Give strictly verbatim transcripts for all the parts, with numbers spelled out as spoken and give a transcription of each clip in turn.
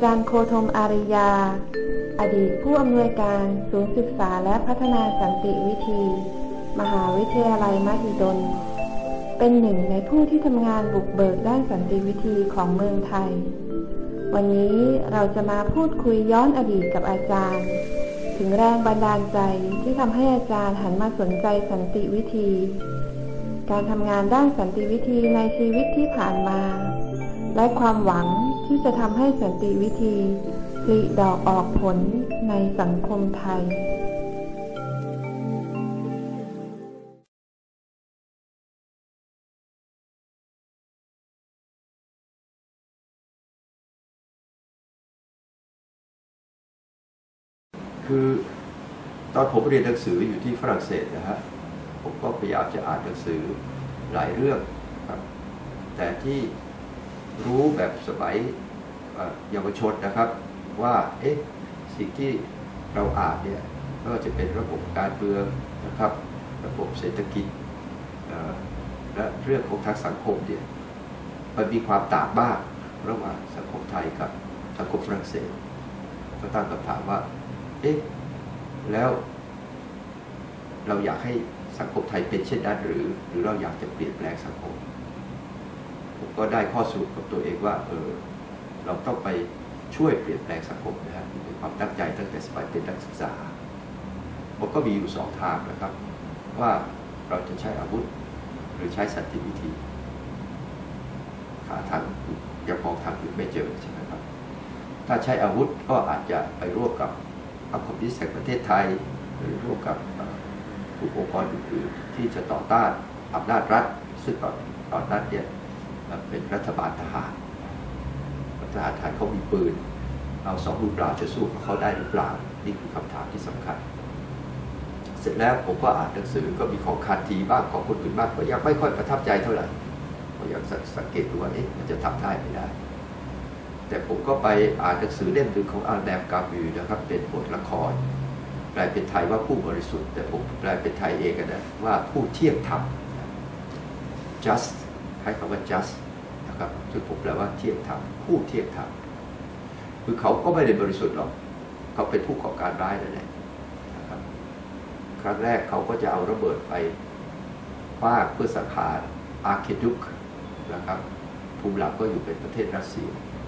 จารย์โคธมอาริยาอดีตผู้อำนวยการศูนย์ศึกษาและพัฒนาสันติวิธี มหาวิทยาลัยมหิดลเป็นหนึ่งในผู้ที่ทำงานบุกเบิกด้านสันติวิธีของเมืองไทยวันนี้เราจะมาพูดคุยย้อนอดีตกับอาจารย์ถึงแรงบันดาลใจที่ทำให้อาจารย์หันมาสนใจสันติวิธีการทำงานด้านสันติวิธีในชีวิตที่ผ่านมาและความหวังที่จะทำให้สันติวิธีผลิดอกออกผลในสังคมไทยคือตอนผมเรียนหนังสืออยู่ที่ฝรั่งเศสนะฮะผมก็พยายามจะอ่านหนังสือหลายเรื่องครับแต่ที่รู้แบบสมัยเยาวชนนะครับว่าเอ๊ะสิ่งที่เราอ่านเนี่ยก็จะเป็นระบบการเมืองนะครับระบบเศรษฐกิจและเรื่องของทางสังคมเนี่ยมันมีความต่างมากระหว่างสังคมไทยกับสังคมฝรั่งเศสก็ตั้งคำถามว่าเอ๊ะแล้วเราอยากให้สังคมไทยเป็นเช่นนั้นหรือหรือเราอยากจะเปลี่ยนแปลงสังคมผมก็ได้ข้อสรุปกับตัวเองว่าเออเราต้องไปช่วยเปลี่ยนแปลงสังคมนะฮะเป็นความตั้งใจตั้งแต่สมัยเป็นนักศึกษาผมก็มีอยู่สองทางนะครับว่าเราจะใช้อาวุธหรือใช้สันติวิธีหาทางยังมองทางอื่นไม่เจอใช่ไหมครับถ้าใช้อาวุธก็อาจจะไปร่วมกับพรรคคอมมิวนิสต์แห่งประเทศไทยหรือร่วมกับผู้องค์กรอื่นๆที่จะต่อต้านอำนาจรัฐซึ่งตอนตอนนั้นเนี่ยเป็นรัฐบาลทหารทหารไทยเขามีปืนเอาสองลูกปราบจะสู้กับเขาได้หรือเปล่านี่คือคำถามที่สำคัญเสร็จแล้วผมก็อ่านหนังสือก็มีของคาทีบ้างของคนอื่นบ้างก็ยังไม่ค่อยประทับใจเท่าไหร่ก็ยังสังเกตดูว่าเอ๊ะมันจะทำได้ไม่ได้แต่ผมก็ไปอ่านหนังสือเล่มหนึ่งของอาร์แนมกามิวนะครับเป็นบทละครแปลเป็นไทยว่าผู้บริสุทธิ์แต่ผมแปลเป็นไทยเองนะว่าผู้เที่ยงธรรม just ให้คำว่า just นะครับซึ่งผมแปลว่าเที่ยงธรรมผู้เที่ยงธรรมคือเขาก็ไม่ได้บริสุทธิ์หรอกเขาเป็นผู้ก่อการร้ายนั่นแหละนะครับครั้งแรกเขาก็จะเอาระเบิดไปคว้างเพื่อสังหารอาร์เคดุกนะครับภูมิหลังก็อยู่เป็นประเทศรัสเซีย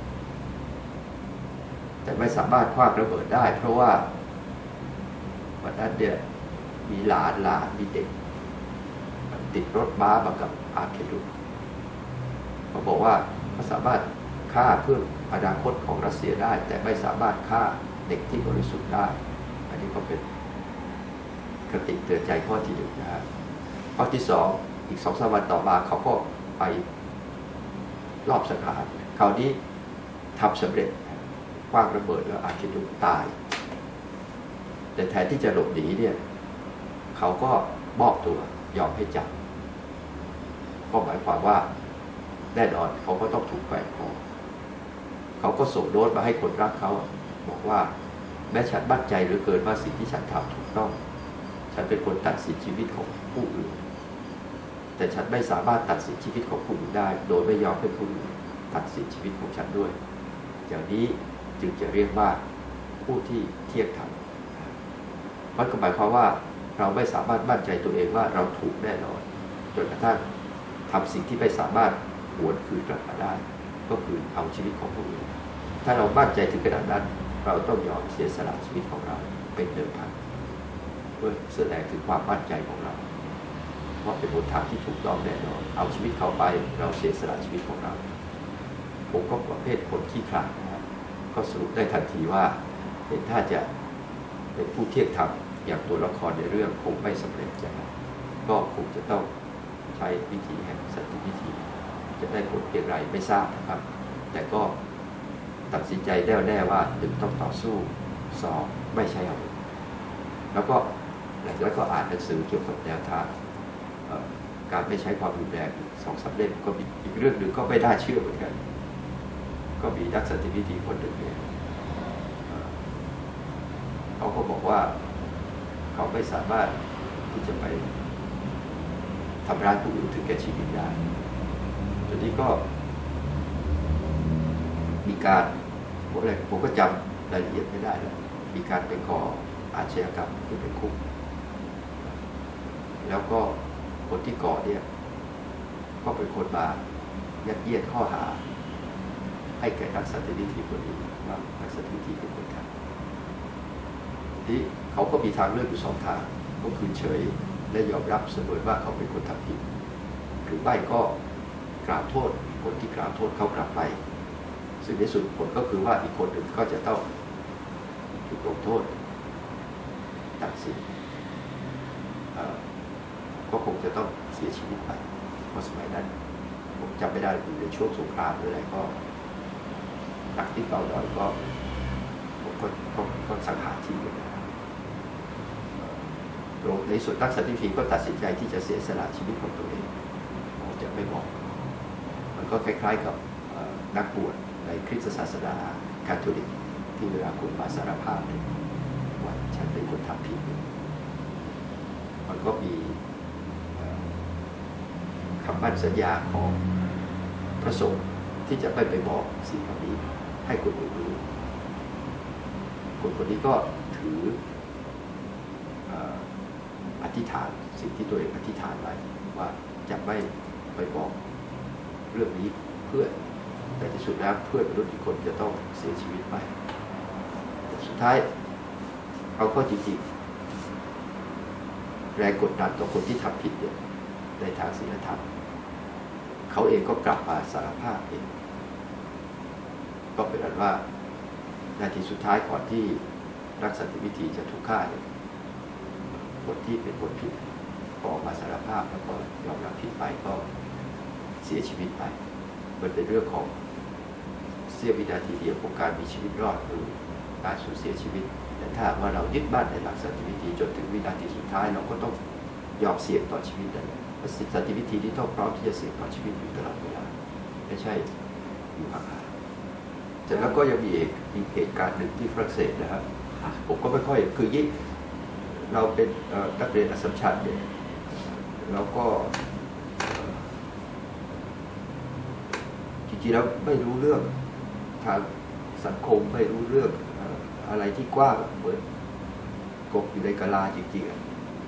แต่ไม่สามารถคว้างระเบิดได้เพราะว่าวันนั้นเนี่ยมีหลานหลานมีเด็กติดรถม้ามากับอาร์เคดุกเขาบอกว่าเขาสามารถฆ่าเพื่ออนาคตของรัสเซียได้แต่ไม่สามารถฆ่าเด็กที่บริสุทธิ์ได้อันนี้ก็เป็นคติเตือนใจข้อที่หนึ่งนะฮะข้อที่สองอีกสองสามวันต่อมาเขาก็ไปรอบสังหารคราวนี้ทำสำเร็จคว้างระเบิดแล้วอาร์เคดุกตายแต่แทนที่จะหลบหนีเนี่ยเขาก็มอบตัวยอมให้จับก็หมายความว่าแน่นอนเขาก็ต้องถูกแขวนคอเขาก็ส่งโน้ตมาให้คนรักเขาบอกว่าแม้ฉันมั่นใจเหลือเกินว่าสิ่งที่ฉันทำถูกต้องฉันเป็นคนตัดสินชีวิตของผู้อื่นแต่ฉันไม่สามารถตัดสินชีวิตของผู้อื่นได้โดยไม่ยอมให้ผู้อื่นตัดสินชีวิตของฉันด้วยอย่างนี้จึงจะเรียกว่าผู้ที่เที่ยงธรรมมันก็หมายความว่าเราไม่สามารถมั่นใจตัวเองว่าเราถูกแน่นอนจนกระทั่งทำสิ่งที่ไม่สามารถหวนคืนกลับมาได้ก็คือเอาชีวิตของผู้อื่นถ้าเรามั่นใจถึงขนาดนั้นเราต้องยอมเสียสละชีวิตของเราเป็นเดิมพันเพื่อแสดงถึงความมั่นใจของเราว่าเป็นบนทางที่ถูกต้องแน่นอนเอาชีวิตเขาไปเราเสียสละชีวิตของเราผมก็ประเภทคนขี้ขลาดนะครับก็สรุปได้ทันทีว่าเห็นถ้าจะเป็นผู้เที่ยงธรรมอย่างตัวละครในเรื่องคงไม่สำเร็จอย่างนั้นก็คงจะต้องใช้วิธีแห่งสันติวิธีจะได้ผลเพียงไรไม่ทราบนะครับแต่ก็ตัดสินใจแน่วแน่ว่าหนึ่งต้องต่อสู้สองไม่ใช่อาวุธแล้วก็หลังจากนั้นก็อ่านหนังสือเกี่ยวกับแนวทางการไม่ใช้ความรุนแรงสองสามเล่มก็มีอีกเรื่องหนึ่งก็ไม่ได้เชื่อเหมือนกันก็มีนักสันติวิธีคนหนึ่งเนี่ยเขาก็บอกว่าเขาไม่สามารถที่จะไปทำร้ายผู้อื่นถึงแก่ชีวิตได้ทีนี้ก็มีการผมอะไรผมก็จำรายละเอียดไม่ได้แล้วมีการไปก่ออาชญากรรมที่เป็นคุกแล้วก็คนที่ก่อเนี่ยก็เป็นคนมายัดเยียดข้อหาให้แก่นักสันติวิธีคนนี้ว่านักสันติวิธีเป็นคนทำที่เขาก็มีทางเลือกอยู่สองทางก็คือเฉยและยอมรับเสมอว่าเขาเป็นคนทำผิดหรือไม่ก็กล่าวโทษคนที่กล่าวโทษเขากลับไปซึ่งในสุดผลก็คือว่าอีกคนหนึ่งก็จะต้องถูกลงโทษตัดสินก็คงจะต้องเสียชีวิตไปเพราะสมัยนั้นผมจำไม่ได้อยู่ในช่วงสงครามหรืออะไรก็หนักที่เบาหน่อยก็ผมก็ก็ก็สังหารทิ้งเลยในส่วนนักสันติวิธีก็ตัดสินใจที่จะเสียสละชีวิตของตัวเองจะไม่บอกมันก็คล้ายๆกับนักบวชในคริสตศาสนาคาทอลิกที่เวลาคุณมาสารภาพเนี่ยว่าฉันเป็นคนทำผิดมันก็มีคำมั่นสัญญาของพระสงฆ์ที่จะไม่ไปบอกสิ่งเหล่านี้ให้คนอื่นรู้คนคนนี้ก็ถืออธิษฐานสิ่งที่ตัวเองอธิษฐานไว้ว่าจะไม่ไปบอกเรื่องนี้เพื่อนแต่ที่สุดแล้วเพื่อนมนุษย์อีกคนจะต้องเสียชีวิตไปสุดท้ายเอาข้อจริงๆแรงกดดันต่อคนที่ทำผิดเนี่ยในทางศีลธรรมเขาเองก็กลับมาสารภาพเองก็เป็นอันว่านาทีสุดท้ายก่อนที่นักสันติวิธีจะถูกฆ่าเนี่ยคนที่เป็นคนผิดก็ออกมาสารภาพแล้วก็ยอมรับผิดไปก็เสียชีวิตไปมันเป็นเรื่องของเสี้ยววินาทีเดียวของการมีชีวิตรอดหรือการสูญเสียชีวิตแต่ถ้าว่าเรายึดมั่นในหลักสันติวิธีจนถึงวินาทีสุดท้ายเราก็ต้องยอมเสี่ยงต่อชีวิตนั่นแหละสันติวิธีที่ต้องพร้อมที่จะเสี่ยงต่อชีวิตอยู่ตลอดเวลาไม่ใช่อยู่ห่างๆแต่แล้วก็ยังมีเอกมีเหตุการณ์หนึ่งที่ฝรั่งเศสนะครับผมก็ไม่ค่อยคือยิ่งเราเป็นนักเรียนอัสสัมชัญเนี่ยเราก็จริงๆแล้วไม่รู้เรื่องทางสังคมไม่รู้เรื่องอะไรที่กว้างเหมือนกบอยู่ในกะลาจริงๆ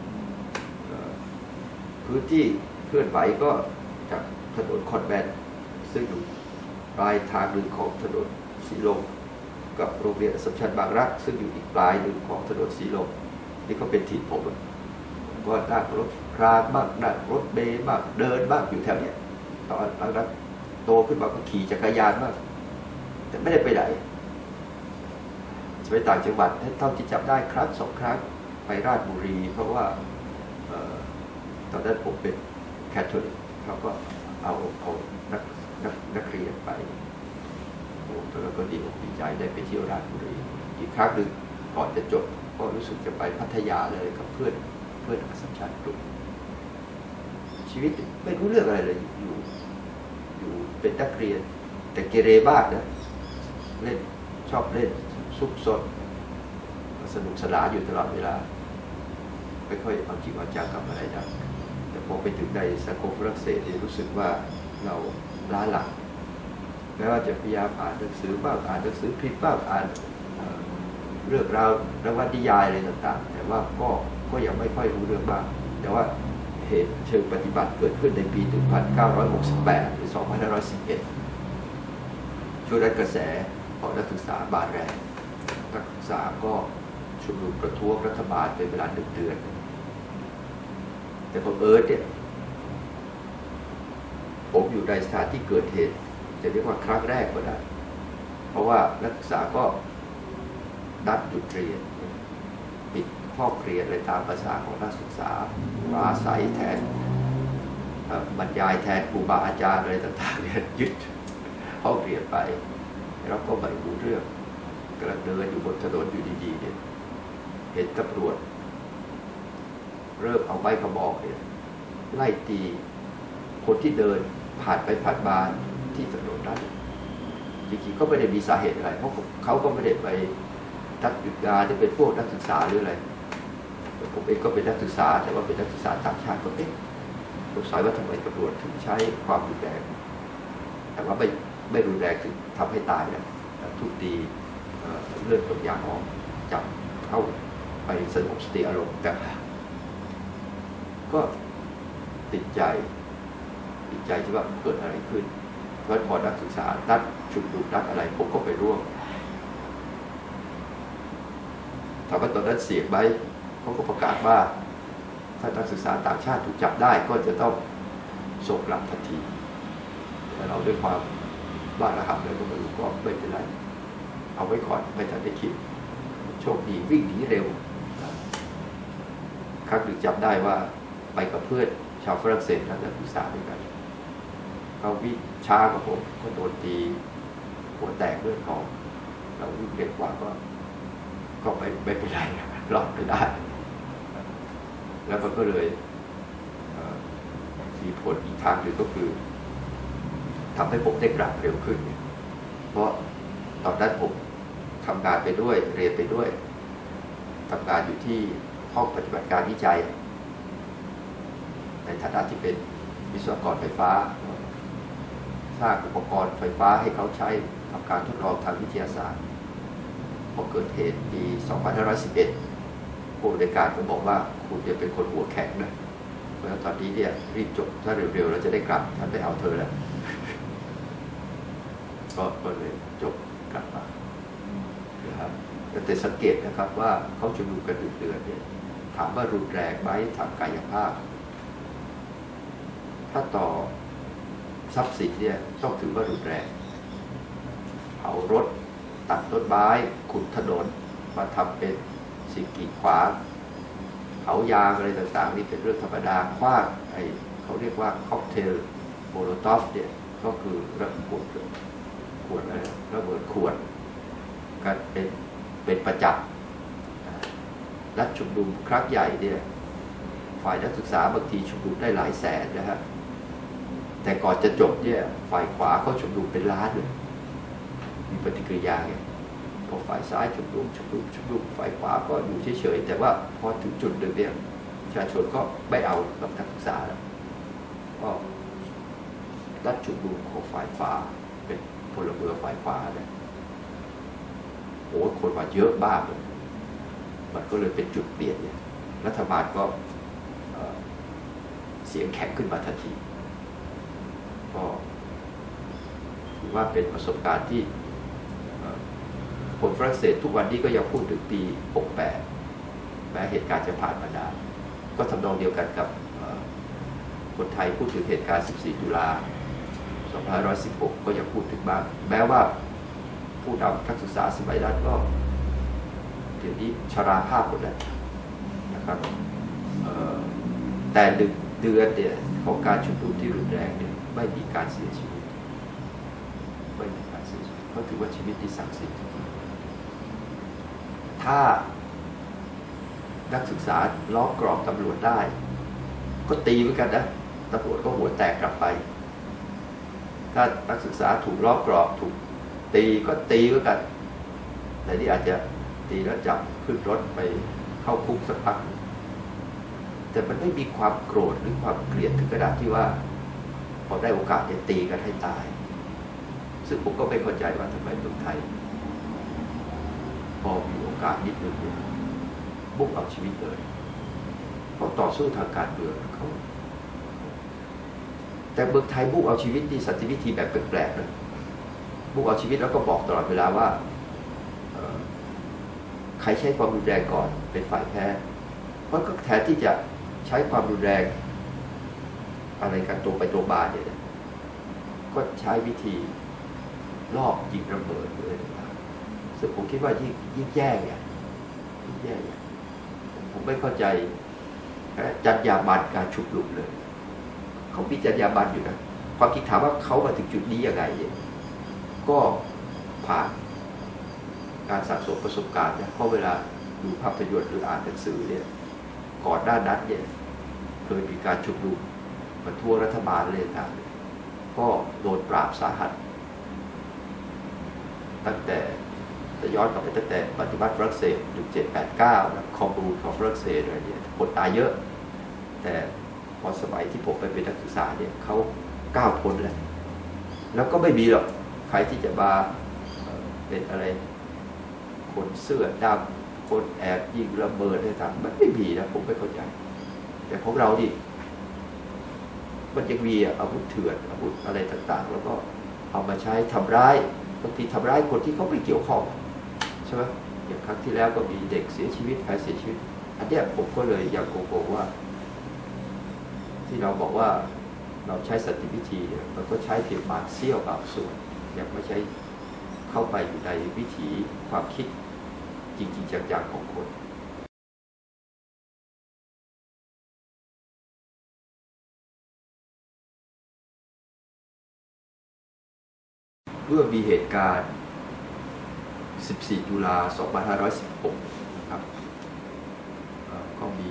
พื้นที่เคลื่อนไหวก็จากถนนคอนแวนต์ซึ่งอยู่ปลายทางหนึ่งของถนนสีลมกับโรงเรียนอัสสัมชัญบางรักซึ่งอยู่อีกปลายหนึ่งของถนนสีลมนี่ก็เป็นถิ่นผมก็นั่งรถครางบ้างนั่งรถเมล์บ้างเดินบ้างอยู่แถวเนี้ยตอนหลังจากโตขึ้นมาก็ขี่จักรยานบ้างแต่ไม่ได้ไปไหนจะไปต่างจังหวัดเท่าที่จำได้ครั้งสองครั้งไปราชบุรีเพราะว่าตอนนั้นผมเป็นแคทอลิกเขาก็เอาเอานักนักนักเรียนไปโอ้ตอนนั้นก็ดีอกดีใจได้ไปเที่ยวราชบุรีอีกครั้งหนึ่งก่อนจะจบก็รู้สึกจะไปพัทยาเลยกับเพื่อนเพื่อนอัสสัมชัญกลุ่มชีวิตไม่รู้เรื่องอะไรเลยอยู่อยู่เป็นนักเรียนแต่เกเรบ้างนะเล่นชอบเล่นซุกซนสนุกสนานอยู่ตลอดเวลาไม่ค่อยเอาจริงเอาจังกับอะไรนะแต่พอไปถึงในสังคมฝรั่งเศสรู้สึกว่าเราล้าหลังแม้ว่าจะพยายามอ่านหนังสือบ้างอ่านหนังสือพิมพ์บ้างอ่านเรื่องราวนวนิยายอะไรต่างๆแต่ว่าก็ก็ยังไม่ค่อยรู้เรื่องบ้างแต่ว่าเหตุเชิงปฏิบัติเกิดขึ้นในปี หนึ่งพันเก้าร้อยหกสิบแปด หรือ สองพันห้าร้อยสิบเอ็ด ช่วงนั้นกระแสของนักศึกษาบานแรงนักศึกษาก็ชุมนุมประท้วงรัฐบาลเป็นเวลาหนึ่งเดือนแต่ผมเอิร์ธเนี่ยผมอยู่ในสถานที่เกิดเหตุจะเรียกว่าครั้งแรกก็ได้เพราะว่านักศึกษาก็นัดหยุดเรียนปิดห้องเรียนอะไรตามภาษาของนักศึกษาปราศัยแทนบรรยายแทนครูบาอาจารย์อะไรต่างๆเนี่ยยึดห้องเรียนไปแล้วก็ไม่รู้เรื่องกำลังเดินอยู่บนถนนอยู่ดีๆเนี่ยเห็นตำรวจเริ่มเอาไม้กระบอกเนี่ยไล่ตีคนที่เดินผ่านไปผ่านมาที่ถนนนั้นจริงๆก็ไม่ได้มีสาเหตุอะไรเพราะเขาก็ไม่ได้ไปนักหยุดงานที่เป็นพวกนักศึกษาหรืออะไรผมเองก็เป็นนักศึกษาแต่ว่าเป็นนักศึกษาต่างชาติก็เอ๊ะสงสัยว่าทำไมตำรวจถึงใช้ความรุนแรงแต่ว่าไม่ไม่รุนแรงถึงทำให้ตายนะทุบตีเลือดตกยางออกจับเข้าไปสงบสติอารมณ์กันก็ติดใจติดใจที่ว่าเกิดอะไรขึ้นเพราะพอนักศึกษานัดชุมนุมนัดอะไรผมก็ไปร่วมถามว่าตอนนั้นเสียงไหมเขาก็ประกาศว่าถ้านักศึกษาต่างชาติถูกจับได้ก็จะต้องส่งกลับทันทีแต่เราด้วยความบ้าระหับเลยก็ไม่รู้ก็ไม่เป็นไรเอาไว้ก่อนไม่ทันได้คิดโชคดีวิ่งหนีเร็วครั้งหนึ่งจำได้ว่าไปกับเพื่อนชาวฝรั่งเศสนักศึกษาด้วยกันเขาวิ่งช้ากว่าผมก็โดนตีหัวแตกเลือดออกเราวิ่งเร็วกว่าก็ก็ไม่ไม่เป็นไรรอดไปได้แล้วมันก็เลยมีผลอีกทางหนึ่งก็คือทำให้ผมได้กลับเร็วขึ้นเพราะตอนนั้นผมทำงานไปด้วยเรียนไปด้วยทำงานอยู่ที่ห้องปฏิบัติการวิจัยในฐานะที่เป็นวิศวกรไฟฟ้าสร้างอุปกรณ์ไฟฟ้าให้เขาใช้ทำการทดลองทางวิทยาศาสตร์พอเกิดเหตุปี สองพันห้าร้อยสิบเอ็ด ผู้ในการก็บอกว่าคุณจะเป็นคนหัวแข็งนะเพราะฉะนั้นตอนนี้เนี่ยรีบจบถ้าเร็วๆเราจะได้กลับท่านไม่เอาเธอแล้วก็เลยจบกลับมานะครับแต่สังเกตนะครับว่าเขาชุมนุมกันดุเดือดเนี่ยถามว่ารุนแรงไหมทางกายภาพถ้าต่อทรัพย์สินเนี่ยต้องถือว่ารุนแรงเผารถตัดต้นไม้ขุดถนนมาทำเป็นสิ่งกีดขวางเผายางอะไรต่างๆนี่เป็นเรื่องธรรมดาคว้างไอ้เขาเรียกว่าค็อกเทลโมโลตอฟเนี่ยก็คือระเบิดขวดอะไรระเบิดขวดกันเป็นเป็นประจักษ์นัดชุมนุมครั้งใหญ่เนี่ยฝ่ายนักศึกษาบางทีชุมนุมได้หลายแสนนะฮะแต่ก่อนจะจบเนี่ยฝ่ายขวาเขาชุมนุมเป็นล้านเลยมีปฏิกิริยาไงพอฝ่ายซ้ายชุมนุมชุมนุมชุมนุมฝ่ายขวาก็อยู่เฉยๆแต่ว่าพอถึงจุดหนึ่งเนี่ยประชาชนก็ไม่เอากับนักศึกษาแล้วก็นัดชุมนุมของฝ่ายขวาเป็นพลเมืองฝ่ายขวาเนี่ยโอ้คนมาเยอะมากเลยมันก็เลยเป็นจุดเปลี่ยนเนี่ยรัฐบาลก็เสียงแข็งขึ้นมาทันทีก็ถือว่าเป็นประสบการณ์ที่คนฝรั่งเศสทุกวันนี้ก็ยังพูดถึงปีหกแปดแม้เหตุการณ์จะผ่านมานานก็ทำนองเดียวกันกับคนไทยพูดถึงเหตุการณ์สิบสี่ตุลาสองพันห้าร้อยสิบหกก็ยังพูดถึงบ้างแม้ว่าผู้นำนักศึกษาสมัยนั้นก็เดี๋ยวนี้ชราภาพหมดแล้วนะครับแต่หนึ่งเดือนเนี่ยของการชุมนุมที่รุนแรงเนี่ยไม่มีการเสียชีวิตไม่มีการเสียชีวิตเพราะถือว่าชีวิตที่ศักดิ์สิทธิ์ถ้านักศึกษาล้อมกรอบตำรวจได้ก็ตีเหมือนกันนะตำรวจก็หัวแตกกลับไปถ้านักศึกษาถูกล้อมกรอบถูกตีก็ตีเหมือนกันแต่นี่อาจจะตีแล้วจับขึ้นรถไปเข้าคุกสักพักแต่มันไม่มีความโกรธหรือความเกลียดถึงขนาดที่ว่าพอได้โอกาสจะตีกันให้ตายซึ่งผมก็ไม่เข้าใจว่าทำไมเมืองไทยพอมีโอกาสนิดนึงเนี่ยบุกเอาชีวิตเลยเพราะต่อสู้ทางการเมืองเขาแต่เมืองไทยบุกเอาชีวิตที่สันติวิธีแบบแปลกๆนะบุกเอาชีวิตแล้วก็บอกตลอดเวลาว่าใครใช้ความรุนแรงก่อนเป็นฝ่ายแพ้เพราะก็แทนที่จะใช้ความรุนแรงอะไรกันตรงไปตรงมาเนี่ยก็ใช้วิธีลอบยิงระเบิดเลยซึ่งผมคิดว่ายิ่งยิ่งแย่ไงยิ่งแย่ไงผมไม่เข้าใจจรรยาบรรณการชุมนุมเลยเขามีจรรยาบรรณอยู่นะความคิดถามว่าเขามาถึงจุดนี้ยังไงเนี่ยก็ผ่านการสะสมประสบการณ์เนี่ยเพราะเวลาดูภาพยนตร์หรืออ่านหนังสือเนี่ยก่อนหน้านั้นเนี่ยเคยมีการชุมนุมประท้วงรัฐบาลเลยนะก็โดนปราบสาหัสตั้งแต่จะย้อนกลับไปตั้งแต่ปฏิวัติฝรั่งเศสหนึ่งเจ็ดแปดเก้าคอมมูนของฝรั่งเศสอะไรเนี่ยคนตายเยอะแต่พอสมัยที่ผมไปเป็นนักศึกษาเนี่ยเขาก้าวพ้นแล้วแล้วก็ไม่มีหรอกใครที่จะมาเป็นอะไรคนเสื้อดำคนแอบยิงระเบิดอะไรต่างมันไม่มีนะผมไม่เข้าใจแต่ของเราดิมันยังมีอาวุธเถื่อนอาวุธอะไรต่างๆแล้วก็เอามาใช้ทำร้ายบางทีทำร้ายคนที่เขาไม่เกี่ยวข้องใช่ไหมอย่างครั้งที่แล้วก็มีเด็กเสียชีวิตใครเสียชีวิตอันเนี้ยผมก็เลยยังโกงว่าที่เราบอกว่าเราใช้สันติวิธีเนี่ยมันก็ใช้เพียงบางเสี้ยวบางส่วนยังไม่ใช้เข้าไปอยู่ในวิถีความคิดจริงๆจังๆของคนเมื่อมีเหตุการณ์ สิบสี่ ตุลา สองพันห้าร้อยสิบหก นะครับก็มี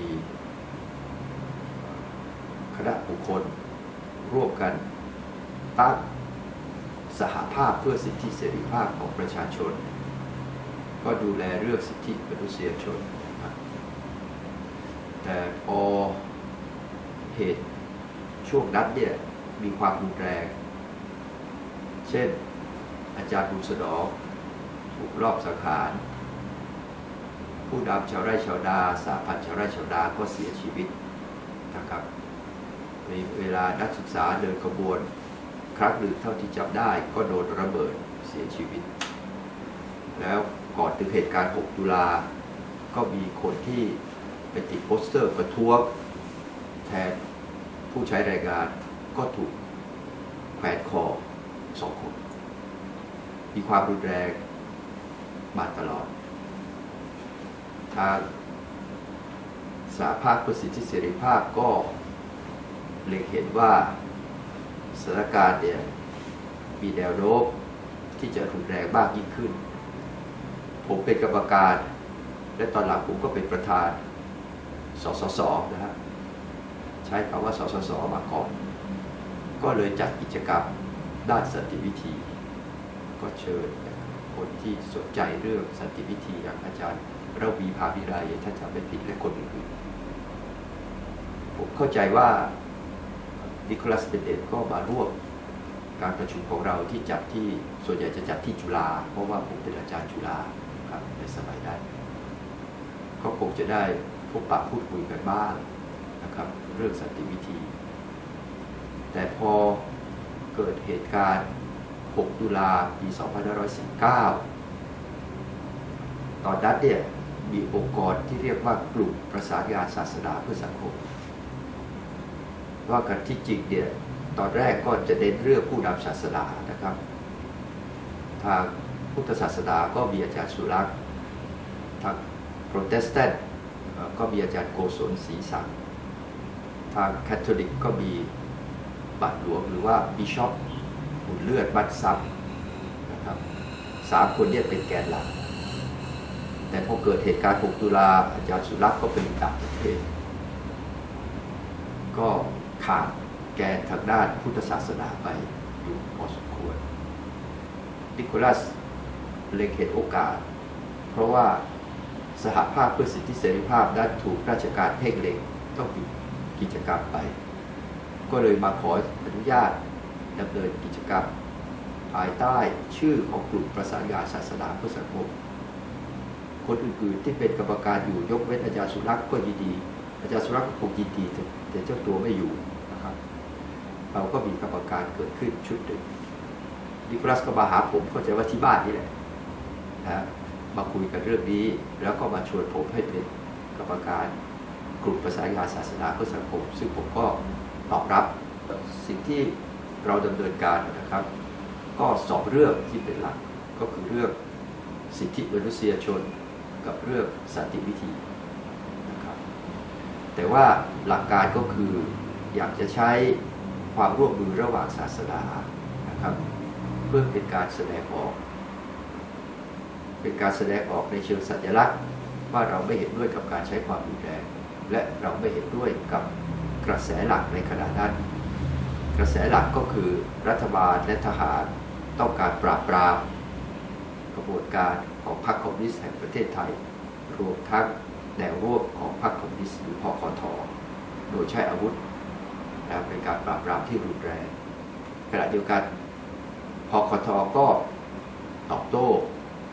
คณะบุคคลร่วมกันตั้งสหภาพเพื่อสิทธิเสรีภาพของประชาชนก็ดูแลเรื่องสิทธิมนุษยชนนะครับแต่พอเหตุช่วงนั้นเนี่ยมีความรุนแรงเช่นอาจารย์บุญสนองถูกลอบสังหารผู้นำชาวไร่ชาวนาสหพันธ์ชาวไร่ชาวนาก็เสียชีวิตนะครับในเวลานักศึกษาเดินขบวนครั้งหนึ่งเท่าที่จำได้ก็โดนระเบิดเสียชีวิตแล้วก่อนถึงเหตุการณ์ หก ตุลาก็มีคนที่ไปติดโปสเตอร์ประท้วงแทนผู้ใช้แรงงานก็ถูกแขวนคอสองคนมีความรุนแรงมาตลอดทางสหภาพเพื่อสิทธิเสรีภาพก็เล็งเห็นว่าสถานการณ์เนี่ยมีแนวโน้มที่จะรุนแรงมากยิ่งขึ้นผมเป็นกรรมการและตอนหลังผมก็เป็นประธานสสสนะฮะใช้คำว่าสสสมาก่อนก็เลยจัดกิจกรรมด้านสันติวิธีก็เชิญคนที่สนใจเรื่องสันติวิธีอย่างอาจารย์ระวีภาวิไลถ้าจำไม่ผิดและคนอื่นๆผมเข้าใจว่านิโคลัสเบเดตก็มาร่วมการประชุมของเราที่จัดที่ส่วนใหญ่จะจัดที่จุฬาเพราะว่าผมเป็นอาจารย์จุฬาครับในสมัยนั้นก็คงจะได้พบปะพูดคุยกันบ้างนะครับเรื่องสันติวิธีแต่พอเกิดเหตุการณ์ หก ตุลา ปี สองพันห้าร้อยสิบเก้า ตอนนั้นเนี่ยมีองค์กรที่เรียกว่ากลุ่มประสานงานศาสนาเพื่อสังคมว่ากันที่จริงเนี่ยตอนแรกก็จะเน้นเรื่องผู้นำศาสนานะครับทางพุทธศาสนาก็มีอาจารย์สุรักษ์ทางโปรเตสแตนต์ก็มีอาจารย์โกศลศรีสังทางแคทอลิกก็มีบาทหลวงหรือว่าบิชอปบุญเลือดบัดซับนะครับสามคนเนี่ยเป็นแกนหลักแต่พอเกิดเหตุการณ์ หก ตุลาอาจารย์สุรักษ์ก็เป็นต่างประเทศก็ขาดแกนทางด้านพุทธศาสนาไปอยู่พอสมควรนิโคลัสเล็งเห็นโอกาสเพราะว่าสหภาพเพื่อสิทธิเสรีภาพนั้นถูกราชการเพ่งเล็งต้องหยุดกิจกรรมไปก็เลยมาขออนุญาตดำเนินกิจกรรมภายใต้ชื่อของกลุ่มประสานงานศาสนาเพื่อสังคมคนอื่นๆที่เป็นกรรมการอยู่ยกเว้นอาจารย์สุรักษ์ก็ยินดีอาจารย์สุรักษ์ก็คงยินดีแต่เจ้าตัวไม่อยู่นะครับเราก็มีกรรมการเกิดขึ้นชุดหนึ่งนิโคลัสก็มาหาผมเข้าใจว่าที่บ้านนี่แหละนะมาคุยกันเรื่องนี้แล้วก็มาชวนผมให้เป็นกรรมการกลุ่มประสานงานศาสนาเพื่อสังคมซึ่งผมก็ตอบรับสิ่งที่เราดำเนินการนะครับก็สองเรื่องที่เป็นหลักก็คือเรื่องสิทธิมนุษยชนกับเรื่องสันติวิธีนะครับแต่ว่าหลักการก็คืออยากจะใช้ความร่วมมือระหว่างศาสนานะครับเพื่อเป็นการแสดงออกเป็นการแสดงออกในเชิงสัญลักษณ์ว่าเราไม่เห็นด้วยกับการใช้ความรุนแรงและเราไม่เห็นด้วยกับกระแสหลักในขณะนั้นกระแสหลักก็คือรัฐบาลและทหารต้องการปราบปรามกระบวนการของพรรคคอมมิวนิสต์แห่งประเทศไทยรวมทั้งแนวร่วมของพรรคคอมมิวนิสต์หรือพคท.โดยใช้อาวุธเป็นการปราบปรามที่รุนแรงขณะเดียวกันพคท.ก็ตอบโต้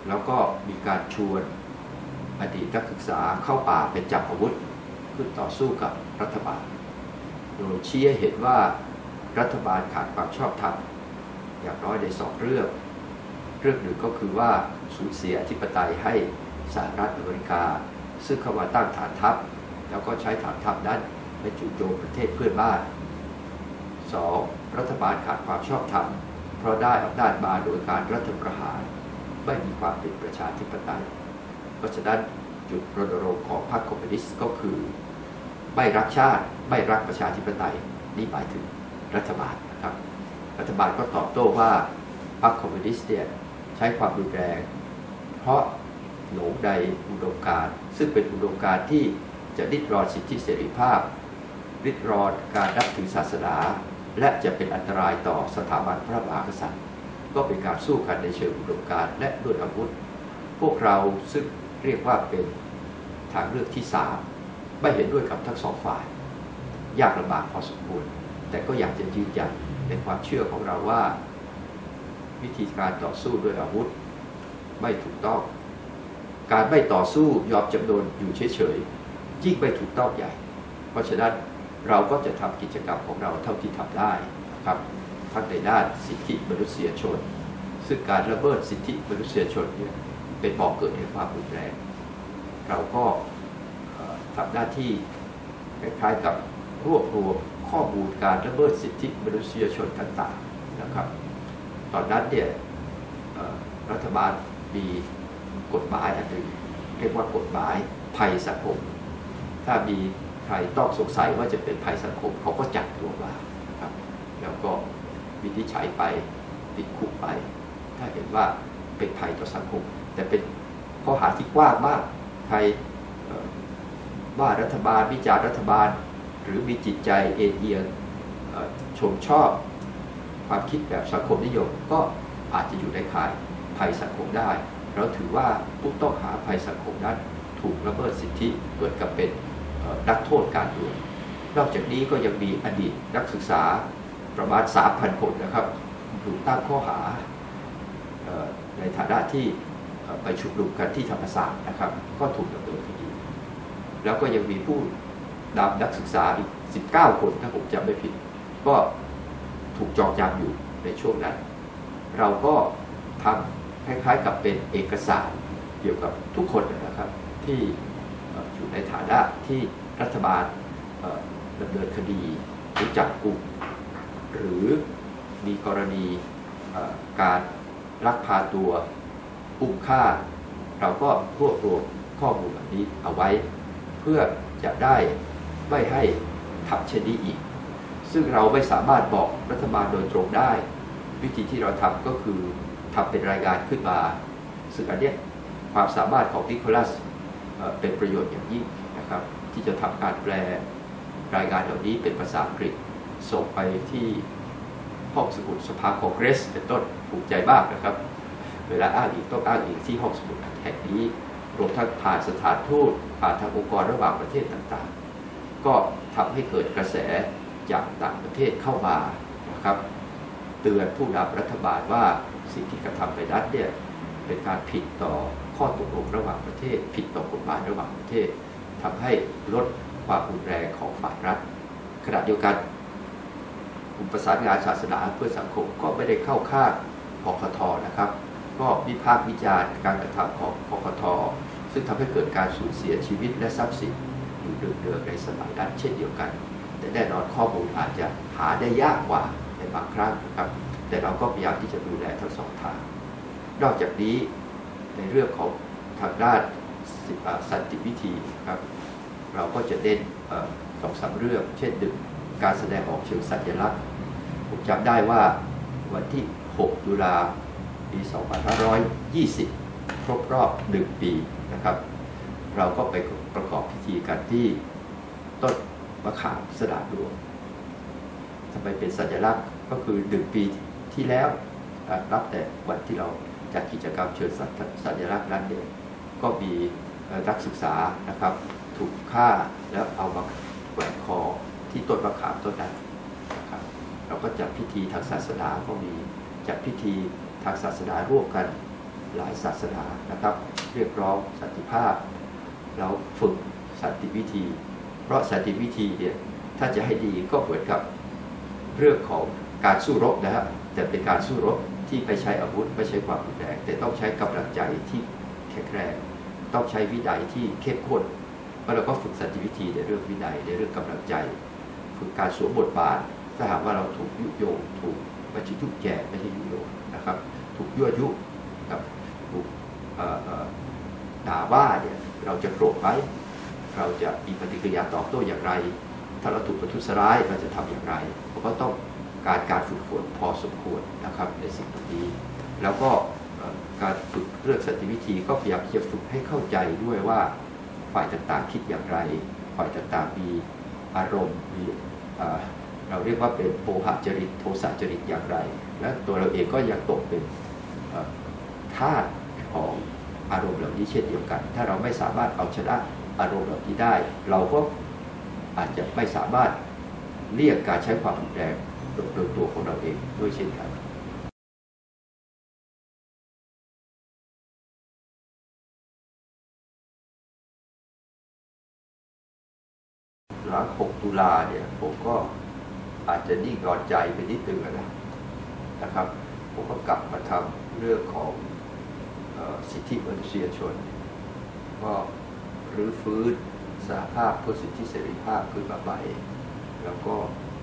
แล้วก็มีการชวนอดีตนักศึกษาเข้าป่าเป็นจับอาวุธขึ้นต่อสู้กับรัฐบาลโดยชี้ให้เห็นว่ารัฐบาลขาดความชอบธรรมอย่างน้อยในสองเรื่องเรื่องหนึ่งก็คือว่าสูญเสียอธิปไตยให้สหรัฐอเมริกาซึ่งเข้ามาตั้งฐานทัพแล้วก็ใช้ฐานทัพนั้นไปจู่โจมประเทศเพื่อนบ้าน สอง. รัฐบาลขาดความชอบธรรมเพราะได้อำนาจมาโดยการรัฐประหารไม่มีความเป็นประชาธิปไตยเพราะฉะนั้นจุดรณรงค์ของพรรคคอมมิวนิสต์ก็คือไม่รักชาติไม่รักประชาธิปไตยนี่หมายถึงรัฐบาลนะครับรัฐบาลก็ตอบโต้ว่าพรรคคอมมิวนิสต์เนี่ยใช้ความรุนแรงเพราะหลงในอุดมการณ์ซึ่งเป็นอุดมการณ์ที่จะริดรอนสิทธิเสรีภาพริดรอนการนับถือศาสนาและจะเป็นอันตรายต่อสถาบันพระมหากษัตริย์ก็เป็นการสู้กันในเชิงอุดมการณ์และด้วยอาวุธพวกเราซึ่งเรียกว่าเป็นทางเลือกที่สามไม่เห็นด้วยกับทั้งสองฝ่ายยากลำบากพอสมควรแต่ก็อยากจะยืนยันในความเชื่อของเราว่าวิธีการต่อสู้ด้วยอาวุธไม่ถูกต้องการไม่ต่อสู้ยอมจำนนอยู่เฉยๆยิ่งไม่ถูกต้องใหญ่เพราะฉะนั้นเราก็จะทำกิจกรรมของเราเท่าที่ทำได้นะครับทั้งในด้านสิทธิมนุษยชนซึ่งการละเมิดสิทธิมนุษยชนเนี่ยเป็นบ่อกเกิดแห่งความรุนแรงเราก็ทำหน้าที่คล้ายๆกับรวบรวมข้อมูลการละเมิดสิทธิมนุษยชนต่างๆนะครับตอนนั้นเนี่ยรัฐบาลมีกฎหมายอันหนึ่งเรียกว่ากฎหมายภัยสังคมถ้ามีใครต้องสงสัยว่าจะเป็นภัยสังคมเขาก็จับตัวมาครับแล้วก็วินิจฉัยไปติดคุกไปถ้าเห็นว่าเป็นภัยต่อสังคมแต่เป็นข้อหาที่กว้างมากใครว่ารัฐบาลวิจารณ์รัฐบาลหรือมีจิตใจเอ็นเอียงชมชอบความคิดแบบสังคมนิยมก็อาจจะอยู่ในข่ายภัยสังคมได้เราถือว่าผู้ต้องหาภัยสังคมนั้นถูกละเมิดสิทธิเกิดกับเป็นนักโทษการเมืองนอกจากนี้ก็ยังมีอดีตนักศึกษาประมาณ สามพัน คนนะครับถูกตั้งข้อหาในฐานะที่ไปชุมนุมกันที่ธรรมศาสตร์นะครับก็ถูกดำเนินคดีแล้วก็ยังมีผู้นำนักศึกษาอีกสิบเก้าคนถ้าผมจำไม่ผิดก็ถูกจองจำอยู่ในช่วงนั้นเราก็ทำคล้ายๆกับเป็นเอกสารเกี่ยวกับทุกคนนะครับที่อยู่ในฐานะที่รัฐบาลดำเนินคดีหรือจับกุมหรือมีกรณีการลักพาตัวอุ้มฆ่าเราก็รวบรวมข้อมูลแบบนี้เอาไว้เพื่อจะได้ไม่ให้ทำเช่นนี้อีกซึ่งเราไม่สามารถบอกรัฐบาลโดยตรงได้วิธีที่เราทำก็คือทำเป็นรายงานขึ้นมาซึ่งอันนี้ความสามารถของนิโคลัสเป็นประโยชน์อย่างยิ่งนะครับที่จะทำการแปลรายงานเหล่านี้เป็นภาษาอังกฤษส่งไปที่ห้องสมุดสภาคองเกรสเป็นต้นภูมิใจมากนะครับเวลาอ้างอิงต้องอ้างอิงที่ห้องสมุดแห่งนี้รวมทั้งผ่านสถานทูตผ่านทางองค์กรระหว่างประเทศต่างๆก็ทำให้เกิดกระแสจากต่างประเทศเข้ามานะครับเตือนผู้นำรัฐบาลว่าสิ่งที่กระทำไปนั้นเนี่ยเป็นการผิดต่อข้อตกลงระหว่างประเทศผิดต่อกฎหมายระหว่างประเทศทำให้ลดความรุนแรงของฝ่ายรัฐขณะเดียวกันกลุ่มประสานงานศาสนาเพื่อสังคมก็ไม่ได้เข้าข้างคคท.นะครับก็วิพากษ์วิจารณ์การกระทำของคคท.ซึ่งทำให้เกิดการสูญเสียชีวิตและทรัพย์สินอยู่เดือดๆในสมัยนั้นเช่นเดียวกันแต่แน่นอนข้อมูลอาจจะหาได้ยากกว่าในบางครั้งนะครับแต่เราก็พยายามที่จะดูแลทั้งสองทางนอกจากนี้ในเรื่องของทางด้านสันติวิธีครับเราก็จะเน้นสองสามเรื่องเช่นหนึ่งการแสดงออกเชิงสัญลักษณ์ผมจำได้ว่าวันที่หกตุลาปีสองพันห้าร้อยยี่สิบครบรอบหนึ่งปีนะครับเราก็ไปประกอบพิธีกันที่ต้นมะขามสนามหลวงทำไมเป็นสัญลักษณ์ก็คือหนึ่งปีที่แล้วนับแต่วันที่เราจัดกิจกรรมเชิญสัญลักษณ์นั้นเนี่ยก็มีนักศึกษานะครับถูกฆ่าแล้วเอามาแขวนคอที่ต้นมะขามต้นนั้นนะครับเราก็จัดพิธีทางศาสนาก็มีจัดพิธีทางศาสนาร่วมกันหลายศาสนานะครับเรียกร้องสันติภาพเราฝึกสันติวิธีเพราะสันติวิธีเนี่ยถ้าจะให้ดีก็เหมือนกับเรื่องของการสู้รบนะฮะแต่เป็นการสู้รบที่ไม่ใช้อาวุธไม่ใช้ความรุนแรงแต่ต้องใช้กำลังใจที่แข็งแรงต้องใช้วินัยที่เข้มข้นเพราะเราก็ฝึกสันติวิธีในเรื่องวินัยในเรื่องกำลังใจฝึกการสวมบทบาทถ้าหากว่าเราถูกยุยงถูกไม่ใช่ยุแย่ไม่ใช่ยุยงนะครับถูกยั่วยุกับถูกด่าว่าเนี่ยเราจะโกรธไหมเราจะมีปฏิกิริยาตอบโต้อย่างไรถ้าเราถูกประทุษร้ายเราจะทำอย่างไรเราก็ต้องการการฝึกฝนพอสมควรนะครับในสิ่งนี้แล้วก็การฝึกเรื่องสันติวิธีก็พยายามจะฝึกให้เข้าใจด้วยว่าฝ่ายต่างๆคิดอย่างไรฝ่ายต่างๆมีอารมณ์มีเราเรียกว่าเป็นโมหจริตโทสะจริตอย่างไรและตัวเราเองก็ยังตกเป็นทาสของอารมณ์เหล่านี้เช่นเดียวกันถ้าเราไม่สามารถเอาชนะอารมณ์เหล่านี้ได้เราก็อาจจะไม่สามารถเลี่ยงการใช้ความรุนแรงโดยตัวของเราเองด้วยเช่นกันหลังหกตุลาเนี่ยผมก็อาจจะนิ่งนอนใจไปนิดนึงนะนะครับผมก็กลับมาทำเรื่องของสิทธิมนุษยชนก็รื้อฟื้นสหภาพเพื่อสิทธิเสรีภาพขึ้นมาใหม่แล้วก็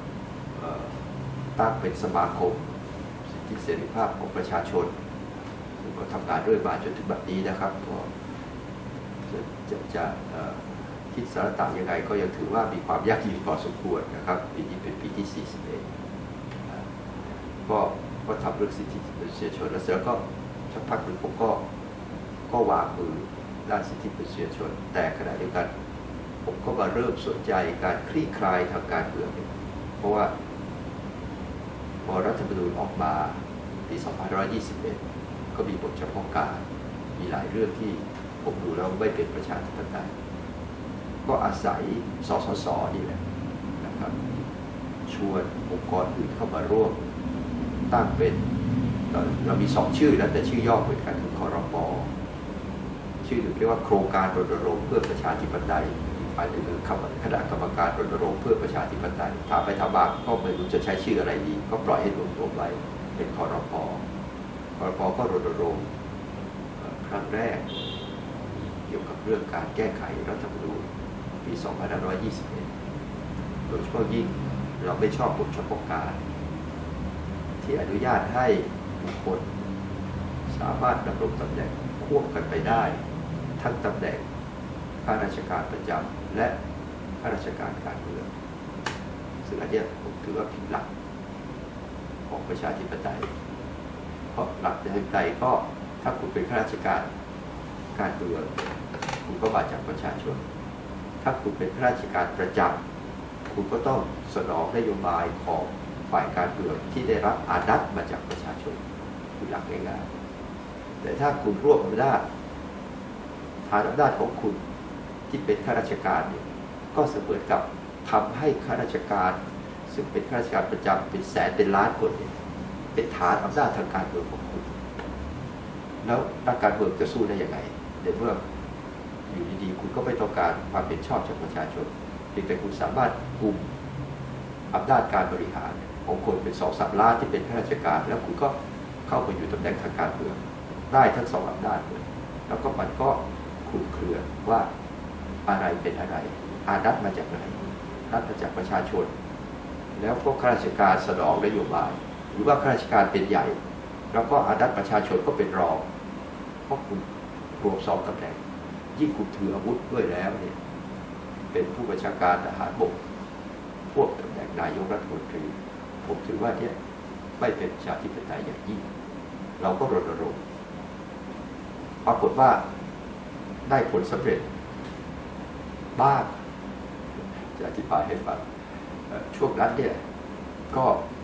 ตั้งเป็นสมาคมสิทธิเสรีภาพของประชาชนซึ่งก็ทำงานด้วยมาจนถึงแบบนี้นะครับก็จะจะจะคิดสาระต่างยังไงก็ยังถือว่ามีความยากยิ่งพอสมควรนะครับปีนี้เป็นปีที่สี่สิบเอ็ดก็ก็ทำเรื่องสิทธิมนุษยชนแล้วเสร็จก็สักพักหนึ่งผมก็ก็วางมือด้านสิทธิมนุษยชนแต่ขณะเดียวกันผมก็มาเริ่มสนใจการคลี่คลายทางการเมืองเพราะว่าพอรัฐธรรมนูญออกมาปีสองพันห้าร้อยยี่สิบเอ็ดก็มีบทเฉพาะการมีหลายเรื่องที่ผมดูแล้วไม่เป็นประชาธิปไตยก็อาศัยสสสนี่แหละนะครับชวนองค์กรอื่นเข้ามาร่วมตั้งเป็นเรามีสองชื่อแล้วแต่ชื่อย่อเหมือนกันคือครป.ชื่อหนึ่งเรียกว่าโครงการรณรงค์เพื่อประชาธิปไตยฝ่ายหนึ่งคือคณะกรรมการรณรงค์เพื่อประชาธิปไตยถามไปถามมาก็ไม่รู้จะใช้ชื่ออะไรดีก็ปล่อยให้รวมๆไว้เป็นครป.ครป.ก็รณรงค์ครั้งแรกเกี่ยวกับเรื่องการแก้ไขรัฐธรรมนูญปีสองพันห้าร้อยยี่สิบเอ็ดโดยเฉพาะยิ่งเราไม่ชอบบทเฉพาะการที่อนุญาตให้บุคคลสามารถดำรงตำแหน่งควบกันไปได้ทั้งตำแหน่งข้าราชการประจำและข้าราชการการเมืองซึ่งอันนี้ผมถือว่าผิดหลักของประชาธิปไตยเพราะหลักประชาธิปไตยก็ถ้าคุณเป็นข้าราชการการเมืองคุณก็มาจากประชาชนถ้าคุณเป็นข้าราชการประจำคุณก็ต้องสนองนโยบายของฝ่ายการเมืองที่ได้รับอานัตมาจากประชาชนคือหลักง่ายๆแต่ถ้าคุณรวบอำนาจฐานอำนาจของคุณที่เป็นข้าราชการเนี่ยก็เสมือนกับทำให้ข้าราชการซึ่งเป็นข้าราชการประจำเป็นแสนเป็นล้านคนเนี่ยเป็นฐานอำนาจทางการเมืองของคุณแล้วนักการเมืองจะสู้ได้ยังไงในเมื่ออยู่ดีๆคุณก็ไม่ต้องการความเป็นชอบจากประชาชนเพียงแต่คุณสามารถกุมอำนาจการบริหารของคนเป็นสองสามล้านที่เป็นข้าราชการแล้วคุณก็เข้าไปอยู่ตำแหน่งทางการเมืองได้ทั้งสองอำนาจเลยแล้วก็มันก็คลุมเครือว่าอะไรเป็นอะไรอานัตมาจากไหนนัตมาจากประชาชนแล้วก็ข้าราชการสนองนโยบายหรือว่าข้าราชการเป็นใหญ่แล้วก็อานัตประชาชนก็เป็นรองเพราะคุณรวมสองตำแหน่งยิ่งคุณถืออาวุธด้วยแล้วเนี่ยเป็นผู้บัญชาการทหารบกพวกตำแหน่งนายกรัฐมนตรีผมถือว่าเนี่ยไม่เป็นประชาธิปไตยอย่างยิ่งเราก็รณรงค์ปรากฏว่าได้ผลสำเร็จบ้างจะอธิบายให้ฟังช่วงนั้นเนี่ยก็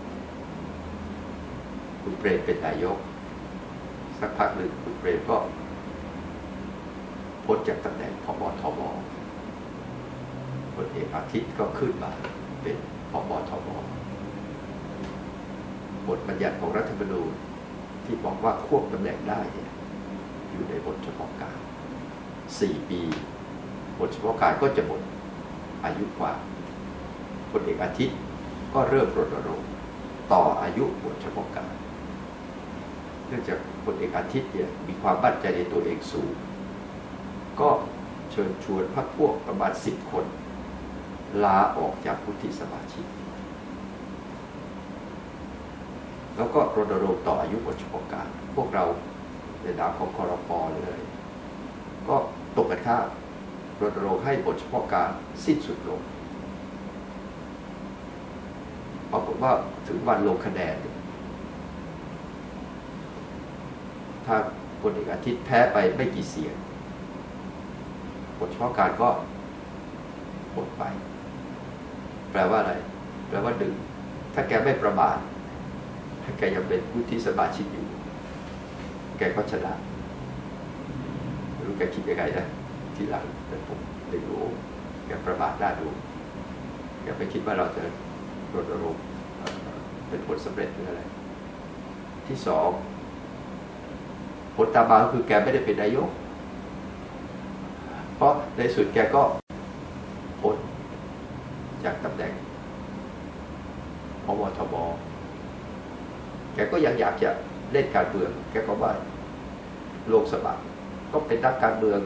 คุณเปรมเป็นนายกสักพักหนึ่งคุณเปรมก็พ้นจากตำแหน่งผบ.ทบ.พลเอกอาทิตย์ก็ขึ้นมาเป็นผบ.ทบ.บทบัญญัติของรัฐธรรมนูญที่บอกว่าควบตำแหน่งได้เนี่ยอยู่ในบทเฉพาะการสี่ปีบทเฉพาะการก็จะหมดอายุความพลเอกอาทิตย์ก็เริ่มรณรงค์ต่ออายุบทเฉพาะการเนื่องจากพลเอกอาทิตย์เนี่ยมีความมั่นใจในตัวเองสูงก็เชิญชวนพรรคพวกประมาณสิบคนลาออกจากวุฒิสมาชิกแล้วก็รณรงค์ต่ออายุบทเฉพาะการพวกเราในนามของครป.เลยก็ตกกันข้ามรณรงค์ให้บทเฉพาะการสิ้นสุดลงปรากฏว่าถึงวันลงคะแนนถ้าพลเอกอาทิตย์แพ้ไปไม่กี่เสียงบทเฉพาะการก็หมดไปแปลว่าอะไรแปลว่าหนึ่งถ้าแกไม่ประมาทถ้าแกยังเป็นผู้ที่สมาชิกอยู่แกก็ชนะไม่รู้แกคิดยังไงนะทีหลังแต่ผมได้รู้แกประมาทได้ดูแกไม่คิดว่าเราจะรณรงค์เป็นผลสำเร็จหรืออะไรที่สองผลตามมาก็คือแกไม่ได้เป็นนายกเพราะในสุดแกก็พ้นจากตำแหน่งพบทบแกก็ยังอยากจะเล่นการเมืองแกก็ว่าลงสมัครก็เป็นนักการเมือง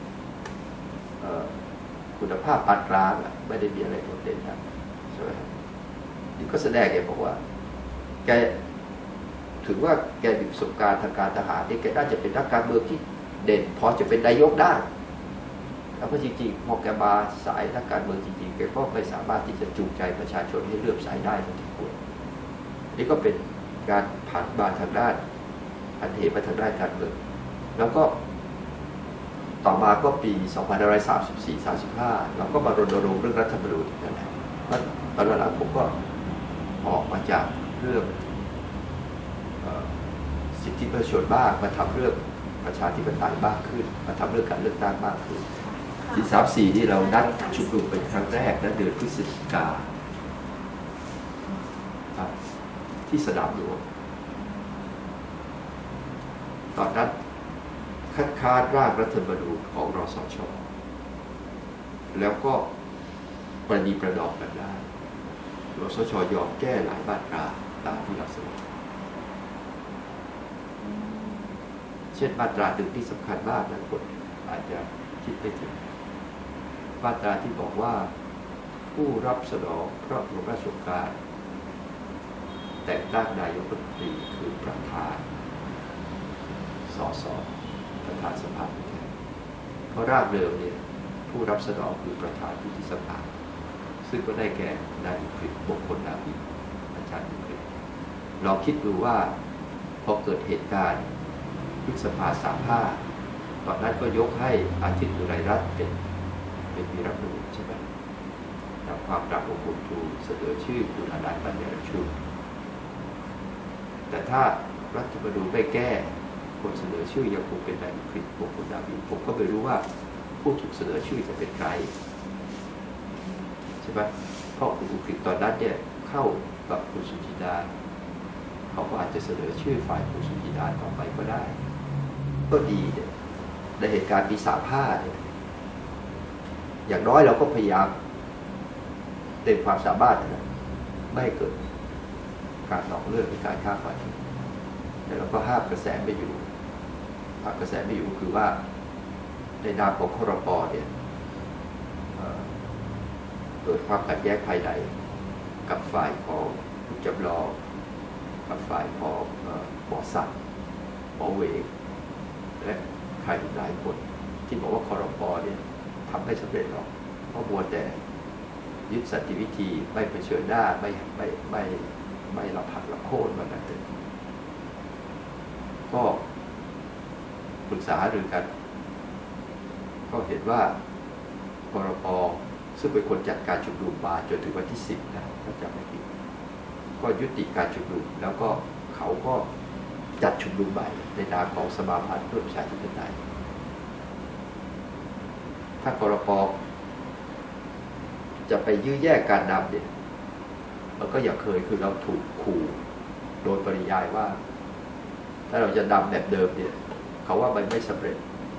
คุณภาพปานกลางไม่ได้มีอะไรโดดเด่นนะใช่ไหมนี่ก็แสดงแกบอกว่าแกถือว่าแกมีประสบการณ์ทางการทหารนี่แกน่าจะเป็นนักการเมืองที่เด่นพอจะเป็นนายกได้แล้วก็จริงๆพอแกมาสายนักการเมืองจริงๆแกก็ไม่สามารถที่จะจูงใจประชาชนให้เลื่อมใสได้เท่าที่ควรนี่ก็เป็นการผ่านมาทางด้านผันเหมาทางด้านการเมืองแล้วก็ต่อมาก็ปีสองพันห้าร้อยสามสิบสี่ สามสิบห้าเราก็มารณรงค์เรื่องรัฐธรรมนูญนั่นแหละตอนหลังผมก็ออกมาจากเรื่องสิทธิประชาชนบ้างมาทำเรื่องประชาธิปไตยมากขึ้นมาทำเรื่องการเลือกตั้งมากขึ้นที่สามสี่ที่เรานัดชุมนุมเป็นครั้งแรกนะเดือนพฤศจิกาที่สนามหลวงตอนนั้นคัดค้านร่างรัฐธรรมนูญของรสช.แล้วก็ประนีประนอมกันได้รสช.ยอมแก้หลายมาตราตามที่เราเสนอเช่นมาตราหนึ่งที่สำคัญมากนะคนอาจจะคิดไม่ถึงมาตราที่บอกว่าผู้รับสนองพระบรมราชโองการแต่งตั้งนายกรัฐมนตรีคือประธานสสประธานสภาผู้แทนเพราะร่างเดิมเนี่ยผู้รับสนองคือประธานวุฒิสภาซึ่งก็ได้แก่นายอุกฤษมงคลนาวินอาจารย์อุกฤษลองคิดดูว่าพอเกิดเหตุการณ์พฤษภาสามห้าตอนนั้นก็ยกให้อาทิตย์อุไรรัตน์เป็นเป็นวีรบุรุษใช่ไหมนำความกราบองค์คุณทูลเสนอชื่อคุณอนันต์ปัญญารชุนแต่ถ้ารัฐธรรมนูญไม่แก้คนเสนอชื่อยังคงเป็นนายอุกฤษมงคลนาวินผมก็ไม่รู้ว่าผู้ถูกเสนอชื่อจะเป็นใครใช่ไหมเพราะคุณอุกฤษตอนนั้นเนี่ยเข้ากับคุณสุจินดาเขาก็อาจจะเสนอชื่อฝ่ายคุณสุจินดาต่อไปก็ได้ก็ดีเนี่ยในเหตุการณ์ปีสามห้าเนี่ยอย่างน้อยเราก็พยายามเต็มความสามารถนะไม่ให้เกิดการหลอกเลื่อนในการฆ่าฟันแต่เราก็ห้ามกระแสไม่อยู่ห้ามกระแสไม่อยู่คือว่าในนามของครป.เนี่ยเกิดความขัดแย้งภายในกับฝ่ายของผู้จำลองกับฝ่ายของหมอสัตว์หมอเวกและใครหลายคนที่บอกว่าครป.เนี่ยทำไม่สำเร็จหรอกเพราะมัวแต่ยึดสันติวิธีไม่เผชิญหน้าไม่ไม่ไม่ไม่ละผักละโค่นมานั่นเองก็ปรึกษาหรือกันก็เห็นว่าครป.ซึ่งเป็นคนจัดการชุมนุมมาจนถึงวันที่สิบนะถ้าจำไม่ผิดก็ยุติการชุมนุมแล้วก็เขาก็จัดชุมนุมใหม่ในนามของสมาพันธ์เพื่อประชาธิปไตยถ้าครป.จะไปยื้อแย่งการนำเนี่ยมันก็อย่างเคยคือเราถูกขู่โดยปริยายว่าถ้าเราจะนำแบบเดิมเนี่ยเขาเขาว่ามันไม่สำเร็จ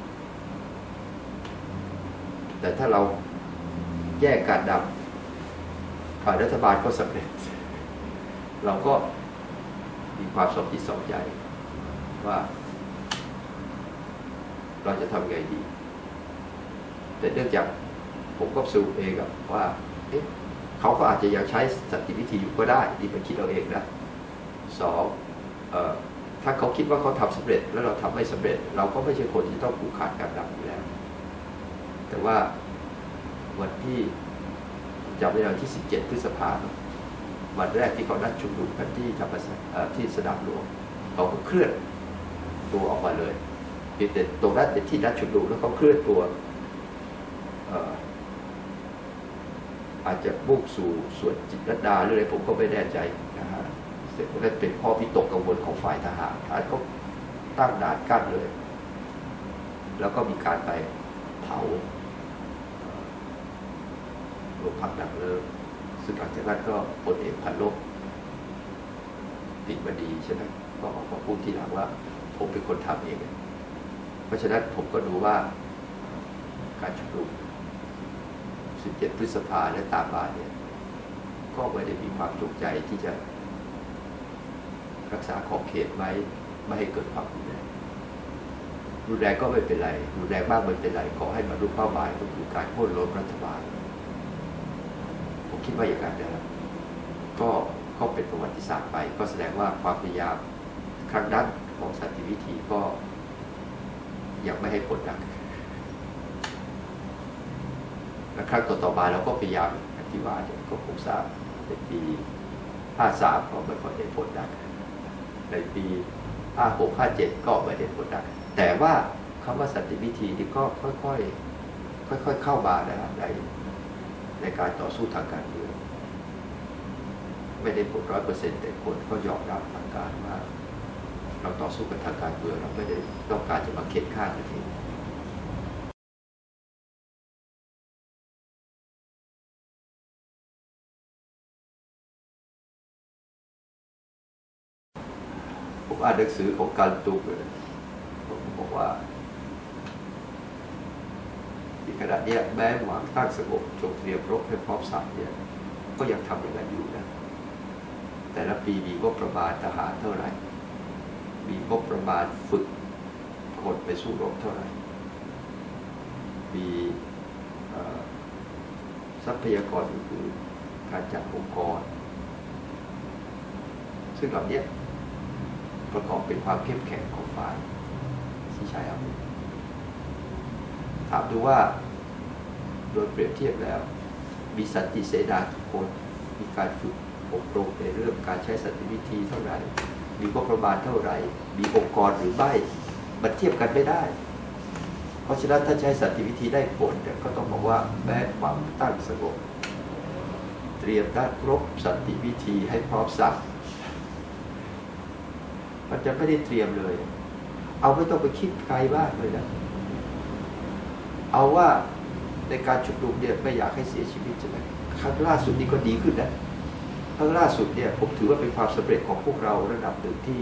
แต่ถ้าเราแยกการดับฝ่ายรัฐบาลก็สำเร็จเราก็มีความสมจิตสมใจว่าเราจะทำไงดีแต่เนื่องจากผมก็สูเองว่าเอ๊ะเขาก็อาจจะยังใช้สันติวิธีอยู่ก็ได้นี่เป็นคิดเอาเองนะสองเอ่อถ้าเขาคิดว่าเขาทำสำเร็จแล้วเราทำไม่สำเร็จเราก็ไม่ใช่คนที่ต้องผูกขาดการดับอยู่แล้วแต่ว่าวันที่จำได้วันที่สิบเจ็ดพฤษภาคมวันแรกที่เขานัดชุมนุมกันที่ธรรมศาสตร์ที่สนามหลวงเขาก็เคลื่อนตัวออกมาเลยเป็นตรงนั้นเป็นที่นัดชุมนุมแล้วเขาเคลื่อนตัวอาจจะมุ่งสู่ส่วนจิตรดาหรืออะไรผมก็ไม่แน่ใจนะฮะเสร็จแล้วเป็นข้อพิตกกังวลของฝ่ายทหารทหารก็ตั้งด่านกั้นเลยแล้วก็มีการไปเผาโรงพักดังเลิกซึ่งหลังจากนั้นก็พลเอกพันลบปิดบดีใช่ไหมก็ออกมาพูดทีหลังว่าผมเป็นคนทำเองเพราะฉะนั้นผมก็ดูว่าการชุมนุมสิบเจ็ดพฤษภาและตามมาเนี่ยก็ไม่ได้มีความจงใจที่จะรักษาขอบเขตไว้ไม่ให้เกิดความรุนแรงรุนแรงก็ไม่เป็นไรรุนแรงมากไม่เป็นไรขอให้บรรลุเป้าหมายก็คือการโค่นล้มรัฐบาลผมคิดว่าอย่างนั้นนะครับก็ก็เป็นประวัติศาสตร์ไปก็แสดงว่าความพยายามครั้งนั้นของสันติวิธีก็ยังไม่ให้ผลนักและครั้งต่อๆมาเราก็พยายามอธิบายก็คงทราบในปีห้าสามก็ไม่ค่อยได้ผลนักในปีห้าหก ห้าเจ็ดก็ไม่ได้ผลนักแต่ว่าคำว่าสันติวิธีนี่ก็ค่อยๆค่อยๆเข้ามานะครับในในการต่อสู้ทางการเมืองไม่ได้ผลร้อยเปอร์เซ็นต์แต่คนก็ยอมรับทางการว่าเราต่อสู้กันทางการเมืองเราไม่ได้ต้องการจะมาเข็นฆ่ากันเองผมอ่านหนังสือของการตุกเลยผมบอกว่าในขณะนี้แม้หวังตั้งสงบจงเตรียมรบให้พร้อมสับเนี่ยก็ยังทำอย่างนั้นอยู่นะแต่ละปีมีงบประมาณทหารเท่าไหร่มีงบประมาณฝึกคนไปสู้รบเท่าไหร่มีทรัพยากรอื่นๆการจัดองค์กรซึ่งเหล่านี้ประกอบเป็นความเข้มแข็งของฝ่ายที่ใช้อาวุธถามดูว่าโดยเปรียบเทียบแล้วมีสันติเสนากี่คนมีการฝึกอบรมในเรื่องการใช้สันติวิธีเท่าไหร่มีงบประมาณเท่าไหร่มีองค์กรหรือไม่มันเทียบกันไม่ได้เพราะฉะนั้นถ้าใช้สันติวิธีได้ผลก็ต้องบอกว่าแม้ความตั้งสงบเตรียมด้านรบสันติวิธีให้พร้อมสับมันจะไม่ได้เตรียมเลยเอาไม่ต้องไปคิดไกลบ้างเลยนะเอาว่าในการชุมนุมเนี่ยไม่อยากให้เสียชีวิตใช่ไหมครั้งล่าสุดนี้ก็ดีขึ้นนะครั้งล่าสุดเนี่ยผมถือว่าเป็นความสำเร็จของพวกเราระดับหนึ่งที่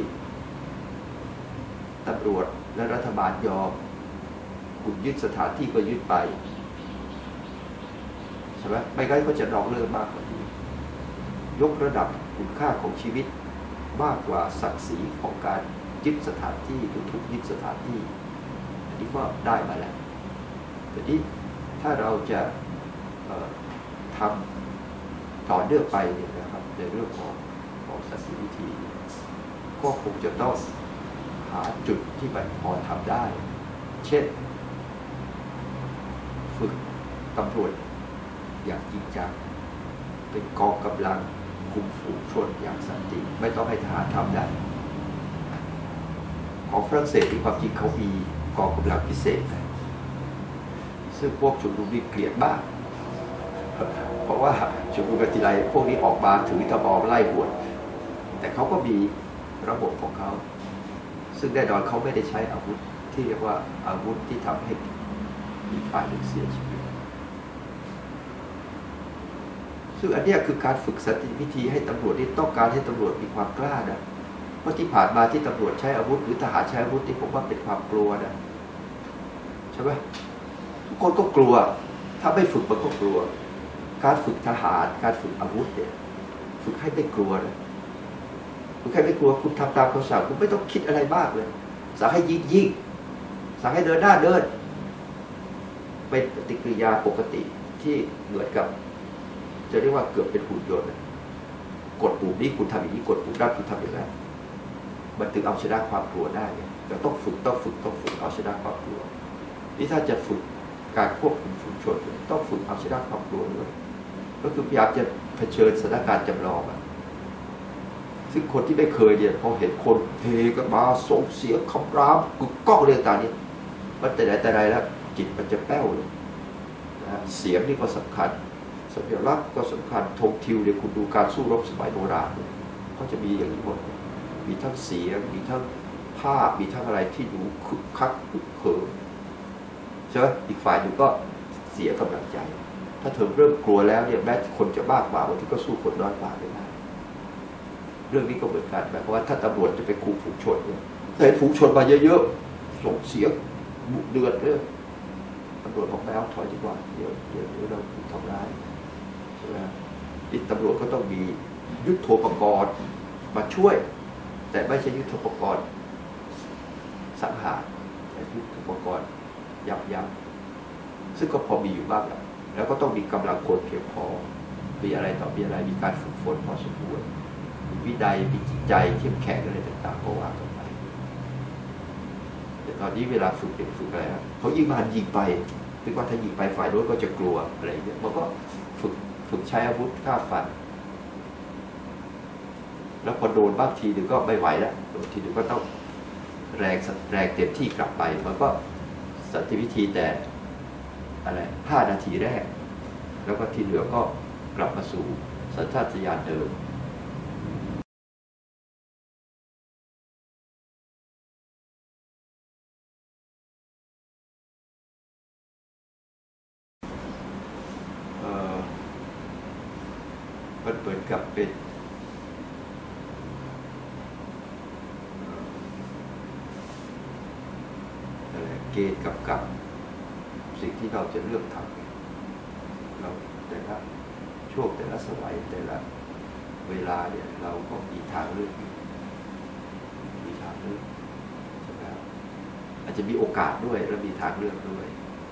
ตำรวจและรัฐบาลยอมคุณยึดสถานที่ก็ยึดไปใช่ไหมไม่งั้นก็จะนองเรื่องมากกว่านี้ยกระดับคุณค่าของชีวิตมากกว่าศักดิ์ศรีของการยึดสถานที่หรือถูกยึดสถานที่อันนี้ก็ได้มาแล้วทีนี้ถ้าเราจะทำต่อเนื่องไปเนี่ยนะครับในเรื่องของของสันติวิธีก็คงจะต้องหาจุดที่มันพอทำได้เช่นฝึกตำรวจอย่างจริงจังเป็นกองกำลังคุมฝูงชนอย่างสันติไม่ต้องให้ทหารทำได้ของฝรั่งเศสที่ความจริงเขามีกองกำลังพิเศษนะซึ่งพวกชุมนุมนี่เกลียดมากเพราะว่าชุมนุมกันทีไรพวกนี้ออกมาถือตะบองไล่หวดแต่เขาก็มีระบบของเขาซึ่งแน่นอนเขาไม่ได้ใช้อาวุธที่เรียกว่าอาวุธที่ทำให้มีฝ่ายหนึ่งเสียชีวิตซึ่งอันนี้คือการฝึกสันติวิธีให้ตำรวจที่ต้องการให้ตำรวจมีความกล้านะเพราะที่ผ่านมาที่ตำรวจใช้อาวุธหรือทหารใช้อาวุธที่ผมว่าเป็นความกลัวนะใช่ไหมทุกคนก็กลัวถ้าไม่ฝึกมันก็กลัวการฝึกทหารการฝึกอาวุธเนี่ยฝึกให้ไม่กลัวนะฝึกให้ไม่กลัวคุณทำตามคำสั่งคุณไม่ต้องคิดอะไรมากเลยสั่งให้ยิงยิงสั่งให้เดินหน้าเดินเป็นปฏิกิริยาปกติที่เหมือนกับจะเรียกว่าเกือบเป็นหุ่นยนต์กดปุ่มนี้คุณทำอย่างนี้กดปุ่มนั้นคุณทำอย่างนั้นมันถึงเอาชนะความกลัวได้เนี่ยเราต้องฝึกต้องฝึกต้องฝึกเอาชนะความกลัวนี่ถ้าจะฝึกการควบคุมฝูงชนต้องฝึกเอาชนะความกลัวด้วยก็คือพยายามจะเผชิญสถานการณ์จำลองซึ่งคนที่ไม่เคยเนี่ยพอเห็นคนเทกันมาส่งเสียงคำรามกึกก้องเรื่องต่างนี้มันแต่ไหนแต่ไรแล้วจิตมันจะแป้วเลยนะเสียงนี่ก็สำคัญสัญลักษณ์ก็สำคัญธงทิวเนี่ยคุณดูการสู้รบสมัยโบราณเขาจะมีอย่างนี้หมดมีทั้งเสียงมีทั้งภาพมีทั้งอะไรที่ดูคึกคักคึกเขิมใช่ไหมอีกฝ่ายหนึ่งก็เสียกำลังใจถ้าเธอเริ่มกลัวแล้วเนี่ยแม้คนจะมากกว่าบางทีก็สู้คนน้อยกว่าไม่ได้เรื่องนี้ก็เหมือนกันหมายความว่าถ้าตำรวจจะไปคุมฝูงชนเนี่ยถ้าเห็นฝูงชนมาเยอะๆส่งเสียงบุกเดือดเลยตำรวจบอกไม่เอาถอยดีกว่าเดี๋ยวเดี๋ยวเดี๋ยวเราถูกทำร้ายใช่ไหมที่ตำรวจก็ต้องมียุทโธปกรณ์มาช่วยแต่ไม่ใช่ยุทโธปกรณ์สังหารแต่ยุทโธปกรณ์ยับยั้งซึ่งก็พอมีอยู่บ้างแล้วแล้วก็ต้องมีกำลังคนเพียงพอมีอะไรต่อมีอะไรมีการฝึกฝนพอสมควรมีวินัยมีจิตใจเข้มแข็งอะไรต่างๆก็ว่ากันไปแต่ตอนนี้เวลาฝึกเป็นฝึกอะไรเขายิงมายิงไปถึงว่าถ้ายิงไปฝ่ายโน้นก็จะกลัวอะไรอย่างเงี้ยมันก็ฝึกฝึกใช้อาวุธฆ่าฟันแล้วพอโดนบ้างทีหนึ่งก็ไม่ไหวแล้วโดนทีหนึ่งก็ต้องแรงแรงเต็มที่กลับไปมันก็สันติวิธีแต่อะไรห้านาทีแรกแล้วก็ทีเหลือก็กลับมาสู่สัญชาตญาณเดิมมันเหมือนกับเป็นเกณฑ์กำกับสิ่งที่เราจะเลือกทำเราแต่ละช่วงแต่ละสมัยแต่ละเวลาเนี่ยเราก็มีทางเลือกมีทางเลือกใช่ไหมอาจจะมีโอกาสด้วยและมีทางเลือกด้วย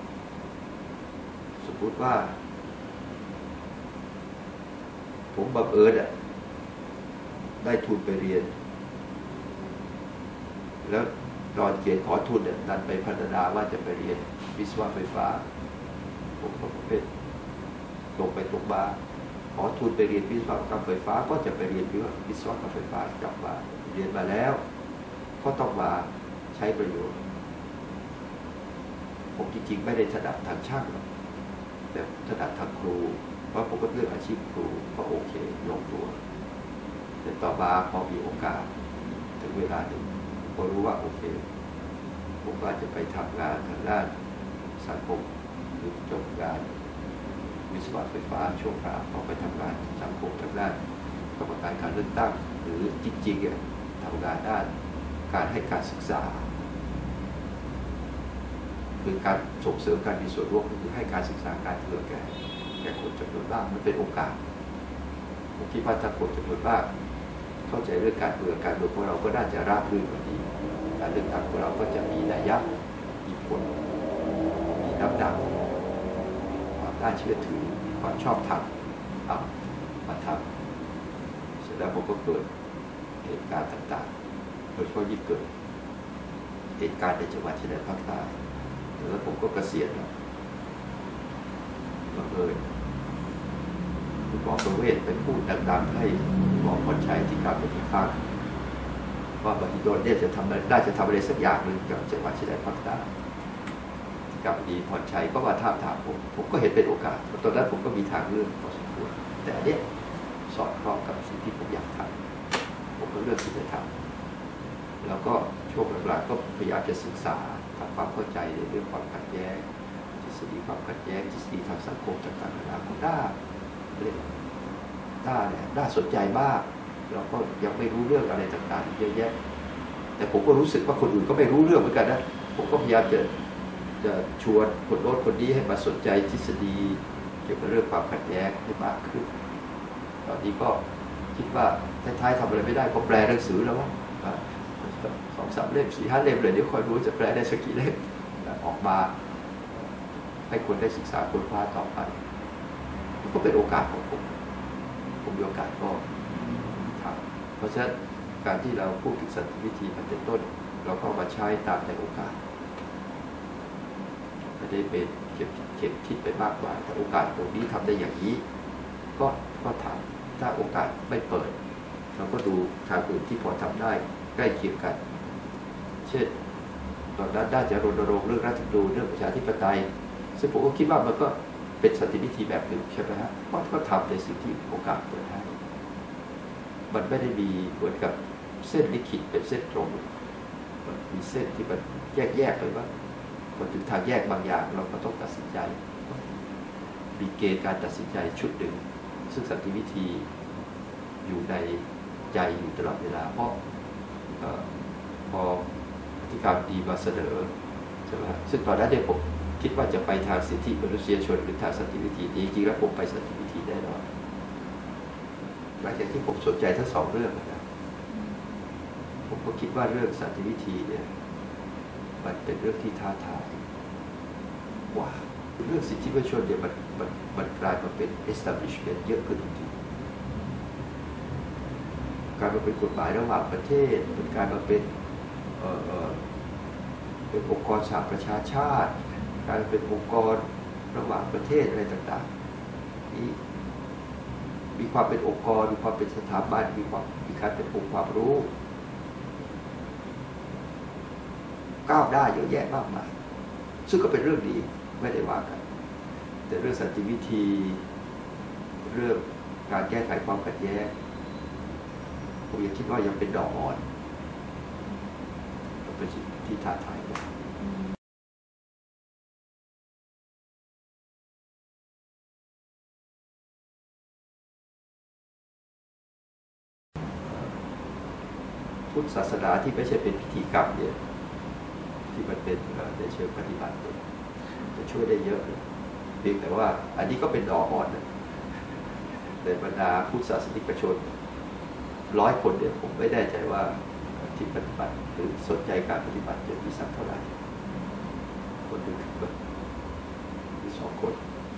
สมมติว่าผมบังเอิญอ่ะได้ทุนไปเรียนแล้วตอนเขียนขอทุนเนี่ยดันไปพัฒนาว่าจะไปเรียนวิศวะไฟฟ้าผมก็เป็นตรงไปตรงมาขอทุนไปเรียนวิศวกรรมไฟฟ้าก็จะไปเรียนวิศวกรรมไฟฟ้ากลับมาเรียนมาแล้วก็ต้องมาใช้ประโยชน์ผมจริงๆไม่ได้ถนัดทางช่างแต่ถนัดทางครูเพราะผมก็เลือกอาชีพครูก็โอเคลงตัวแต่ต่อมาพอมีโอกาสถึงเวลาหนึ่งผมรู้ว่าโอเคผมว่าจะไปทำงานทางด้านสังคมหรือจบงานวิศวะไฟฟ้าช่วงคราวพอไปทำงานสังคมทางด้านกรรมการการเลือกตั้งหรือจริงๆทำงานด้านการให้การศึกษาคือการส่งเสริมการมีส่วนร่วมคือให้การศึกษาการเมืองแก่แก่คนจำนวนมากมันเป็นโอกาสผมคิดว่าถ้าคนจำนวนมากเข้าใจเรื่องการเมืองการเมืองของเราก็น่าจะราบรื่นกว่านี้การเลือกตั้งของเราก็จะมีนัยยะมีผลมีน้ำหนักความน่าเชื่อถือความชอบธรรมเอามาทำเสร็จแล้วผมก็เกิดเหตุการณ์ต่างๆโดยเฉพาะยิ่งเกิดเหตุการณ์ในจังหวัดชายแดนภาคใต้แล้วผมก็เกษียณแล้วบังเอิญคุณหมอประเวศไปพูดดังๆให้หมอพรชัยที่กลับไปที่ฟังว่าบหิดลเนี่ยจะทำได้จะทำอะไรสักอย่างหนึ่งกับจังหวัดชายแดนภาคใต้กับดีพรชัยก็มาถามถามผมผมก็เห็นเป็นโอกาสตอนนั้นผมก็มีทางเลือกพอสมควรแต่อันนี้สอดคล้องกับสิ่งที่ผมอยากทำผมก็เลือกที่จะทำแล้วก็ช่วงหลังๆก็พยายามจะศึกษาทำความเข้าใจในเรื่องความขัดแย้งทฤษฎีความขัดแย้งทฤษฎีทางสังคมต่างๆนานาของด้าเรียกด้าเนี่ยน่าสนใจมากเราก็ยังไม่รู้เรื่องอะไรต่างๆเยอะแยะแต่ผมก็รู้สึกว่าคนอื่นก็ไม่รู้เรื่องเหมือนกันนะผมก็พยายามจะจะชวนคนโน้นคนนี้ให้มาสนใจทฤษฎีเกี่ยวกับเรื่องความขัดแย้งให้มากขึ้นตอนนี้ก็คิดว่าท้ายๆทำอะไรไม่ได้ก็แปลหนังสือแล้วว่าสองสามเล่มสี่ห้าเล่มเลยเดี๋ยวคอยรู้จะแปลได้สักกี่เล่มออกมาให้คนได้ศึกษาค้นคว้าต่อไปก็เป็นโอกาสของผมผมมีโอกาสก็ทำเพราะฉะนั้นการที่เราพูดถึงสันติวิธีมาเป็นต้นเราก็มาใช้ตามในโอกาสไม่ได้เป็นเก็บเก็บคิดไปมากมายแต่โอกาสตรงนี้ทำได้อย่างนี้ก็ก็ทำถ้าโอกาสไม่เปิดเราก็ดูทางอื่นที่พอทำได้ใกล้เคียงกันเช่นตอนนั้นได้จะรณรงค์เรื่องรัฐธรรมนูญเรื่องประชาธิปไตยซึ่งผมก็คิดว่ามันก็เป็นสันติวิธีแบบหนึ่งใช่ไหมฮะเพราะก็ทำในสิ่งที่โอกาสเปิดให้มันไม่ได้มีเหมือนกับเส้นลิขิตเป็นเส้นตรงมันมีเส้นที่มันแยกๆไปว่ามันถึงทางแยกบางอย่างเราก็ต้องตัดสินใจมีเกณฑ์การตัดสินใจชุดหนึ่งซึ่งสันติวิธีอยู่ในใจอยู่ตลอดเวลาเพราะพอที่การดีมาเสนอใช่ไหมซึ่งตอนนั้นเนี่ยผมคิดว่าจะไปทางสิทธิมนุษยชนหรือทางสันติวิธีจริงๆแล้วผมไปสันติวิธีแน่นอนหลังจากที่ผมสนใจทั้งสองเรื่องนะผมก็คิดว่าเรื่องสันติวิธีเนี่ยมันเป็นเรื่องที่ท้าทายกว่าเรื่องสิทธิมนุษยชนเนี่ยมันมันมันกลายมาเป็น establishment เยอะขึ้นทุกทีกลายมาเป็นกฎหมายระหว่างประเทศเป็นการมาเป็นเอ่อเป็นองค์กรสหประชาชาติการเป็นองค์กรระหว่างประเทศอะไรต่างๆนี่มีความเป็นองค์กรมีความเป็นสถาบันมีความมีการเป็นองค์ความรู้ก้าวได้เยอะแยะมากมายซึ่งก็เป็นเรื่องดีไม่ได้ว่ากันแต่เรื่องสันติวิธีเรื่องการแก้ไขความขัดแย้งผมยังคิดว่ายังเป็นดอกอ่อนเป็นสิ่งที่ท้าทายพุทธศาสนาที่ไม่ใช่เป็นพิธีกรรมเนี่ยที่มันเป็นในเชิงปฏิบัติจะช่วยได้เยอะเพียงแต่ว่าอันนี้ก็เป็นดอกอ่อนนะในบรรดาพุทธศาสนิกชนร้อยคนเนี่ยผมไม่แน่ใจว่าที่ปฏิบัติหรือสนใจการปฏิบัติจะมีสักเท่าไหร่คนหนึ่งมีสองคน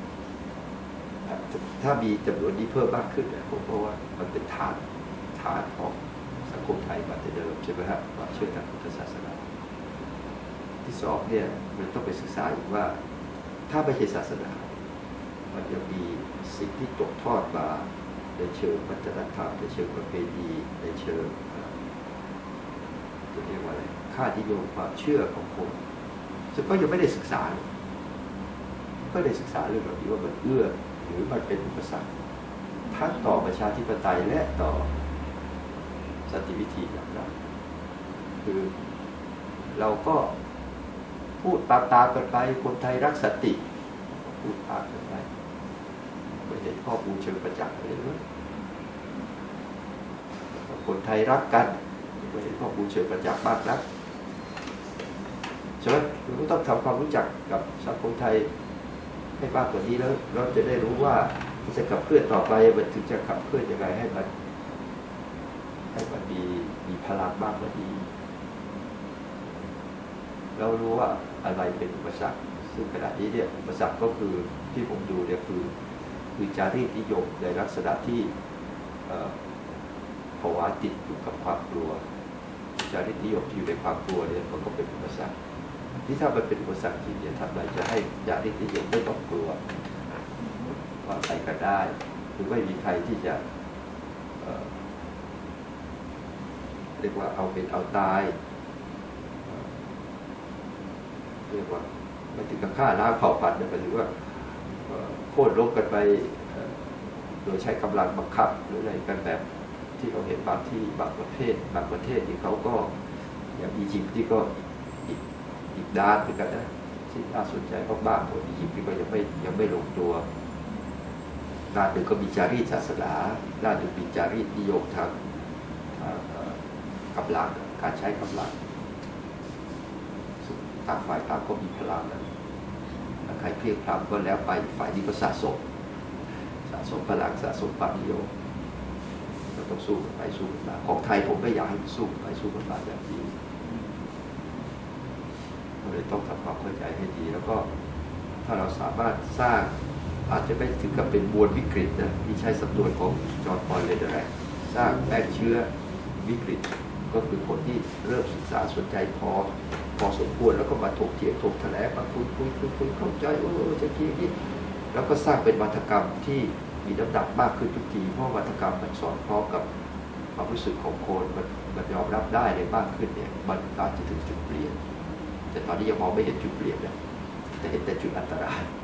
ถ้ามีจำนวนนี้เพิ่มมากขึ้นเนี่ยผมเพราะว่ามันเป็นฐานฐานของสังคมไทยมาแต่เดิมใช่ไหมครับว่าเชื่อทางพุทธศาสนาที่สองเนี่ยมันต้องไปศึกษาอีกว่าถ้าไม่ใช่ศาสนามันยังมีสิ่งที่ตกทอดมาในเชิงวัฒนธรรมในเชิงประเพณีในเชิงจะเรียกว่าอะไรค่านิยมความเชื่อของคนซึ่งก็ยังไม่ได้ศึกษาก็ได้ศึกษาเรื่องแบบนี้ว่ามันเอื้อหรือมันเป็นอุปสรรคทั้งต่อประชาธิปไตยและต่อสันติวิธีอย่างนั้นคือเราก็พูดตามๆกันไปคนไทยรักสันติพูดตามกันไปไม่เห็นข้อมูลเชิงประจักษ์เลยเลยคนไทยรักกันไม่เห็นข้อมูลเชิงประจักษ์มากนักใช่ไหมเราก็ต้องทำความรู้จักกับสังคมไทยให้มากกว่านี้แล้วเราจะได้รู้ว่าจะขับเคลื่อนต่อไปมันถึงจะขับเคลื่อนยังไงให้มันให้มันมีมีพลังมากกว่านี้เรารู้ว่าอะไรเป็นอุปสรรคซึ่งขณะนี้เนี่ยอุปสรรคก็คือที่ผมดูเนี่ยคือคือจารีตนิยมในลักษณะที่ภาวะติดอยู่กับความกลัวจารีตนิยมที่อยู่ในความกลัวเนี่ยมันก็เป็นอุปสรรคที่ถ้ามันเป็นอุปสรรคจริงเนี่ยทำอะไรจะให้จารีตนิยมไม่ต้องกลัวว่าใครก็ได้คือไม่มีใครที่จะเรียกว่าเอาเป็นเอาตายเรียกว่าไม่ถึงกับฆ่าล้างเผ่าพันธุ์หรือว่าโค่นล้มกันไปโดยใช้กำลังบังคับหรืออะไรกันแบบที่เราเห็นบางที่บางประเทศบางประเทศที่เขาก็อย่างอียิปต์ที่ก็อีกอีกด้านเหมือนกันนะที่น่าสนใจมากๆของอียิปต์ที่ก็ยังไม่ยังไม่ลงตัวด้านหนึ่งก็มีจารีตศาสนาด้านหนึ่งมีจารีตนิยมทางกำลังการใช้กำลังต่างฝ่ายต่างก็มีพลังนะใครเพียงพลังก็แล้วไปฝ่ายนี้ก็สะสมสะสมพลังสะสมความนิยมเราต้องสู้กันไปสู้กันมาของไทยผมไม่อยากให้สู้ไปสู้กันมาอย่างนี้เราเลยต้องทำความเข้าใจให้ดีแล้วก็ถ้าเราสามารถสร้างอาจจะไม่ถึงกับเป็นมวลวิกฤตนะที่ใช้สำนวนของจอห์น พอล เลเดอร์แรกสร้างแม่เชื้อวิกฤตก็คือคนที่เริ่มศึกษาสนใจพอพอสมควรแล้วก็มาถกเถียงถกแถลงมาคุยคุยคุยคุยเข้าใจเออจะคิดนี้แล้วก็สร้างเป็นวัฒกรรมที่มีน้ำหนักมากขึ้นทุกทีเพราะวัฒกรรมมันสอดคล้องกับความรู้สึกของคนมันมันยอมรับได้เลยมากขึ้นเนี่ยมันอาจจะถึงจุดเปลี่ยนแต่ตอนนี้ยังมองไม่เห็นจุดเปลี่ยนนะแต่เห็นแต่จุดอันตราย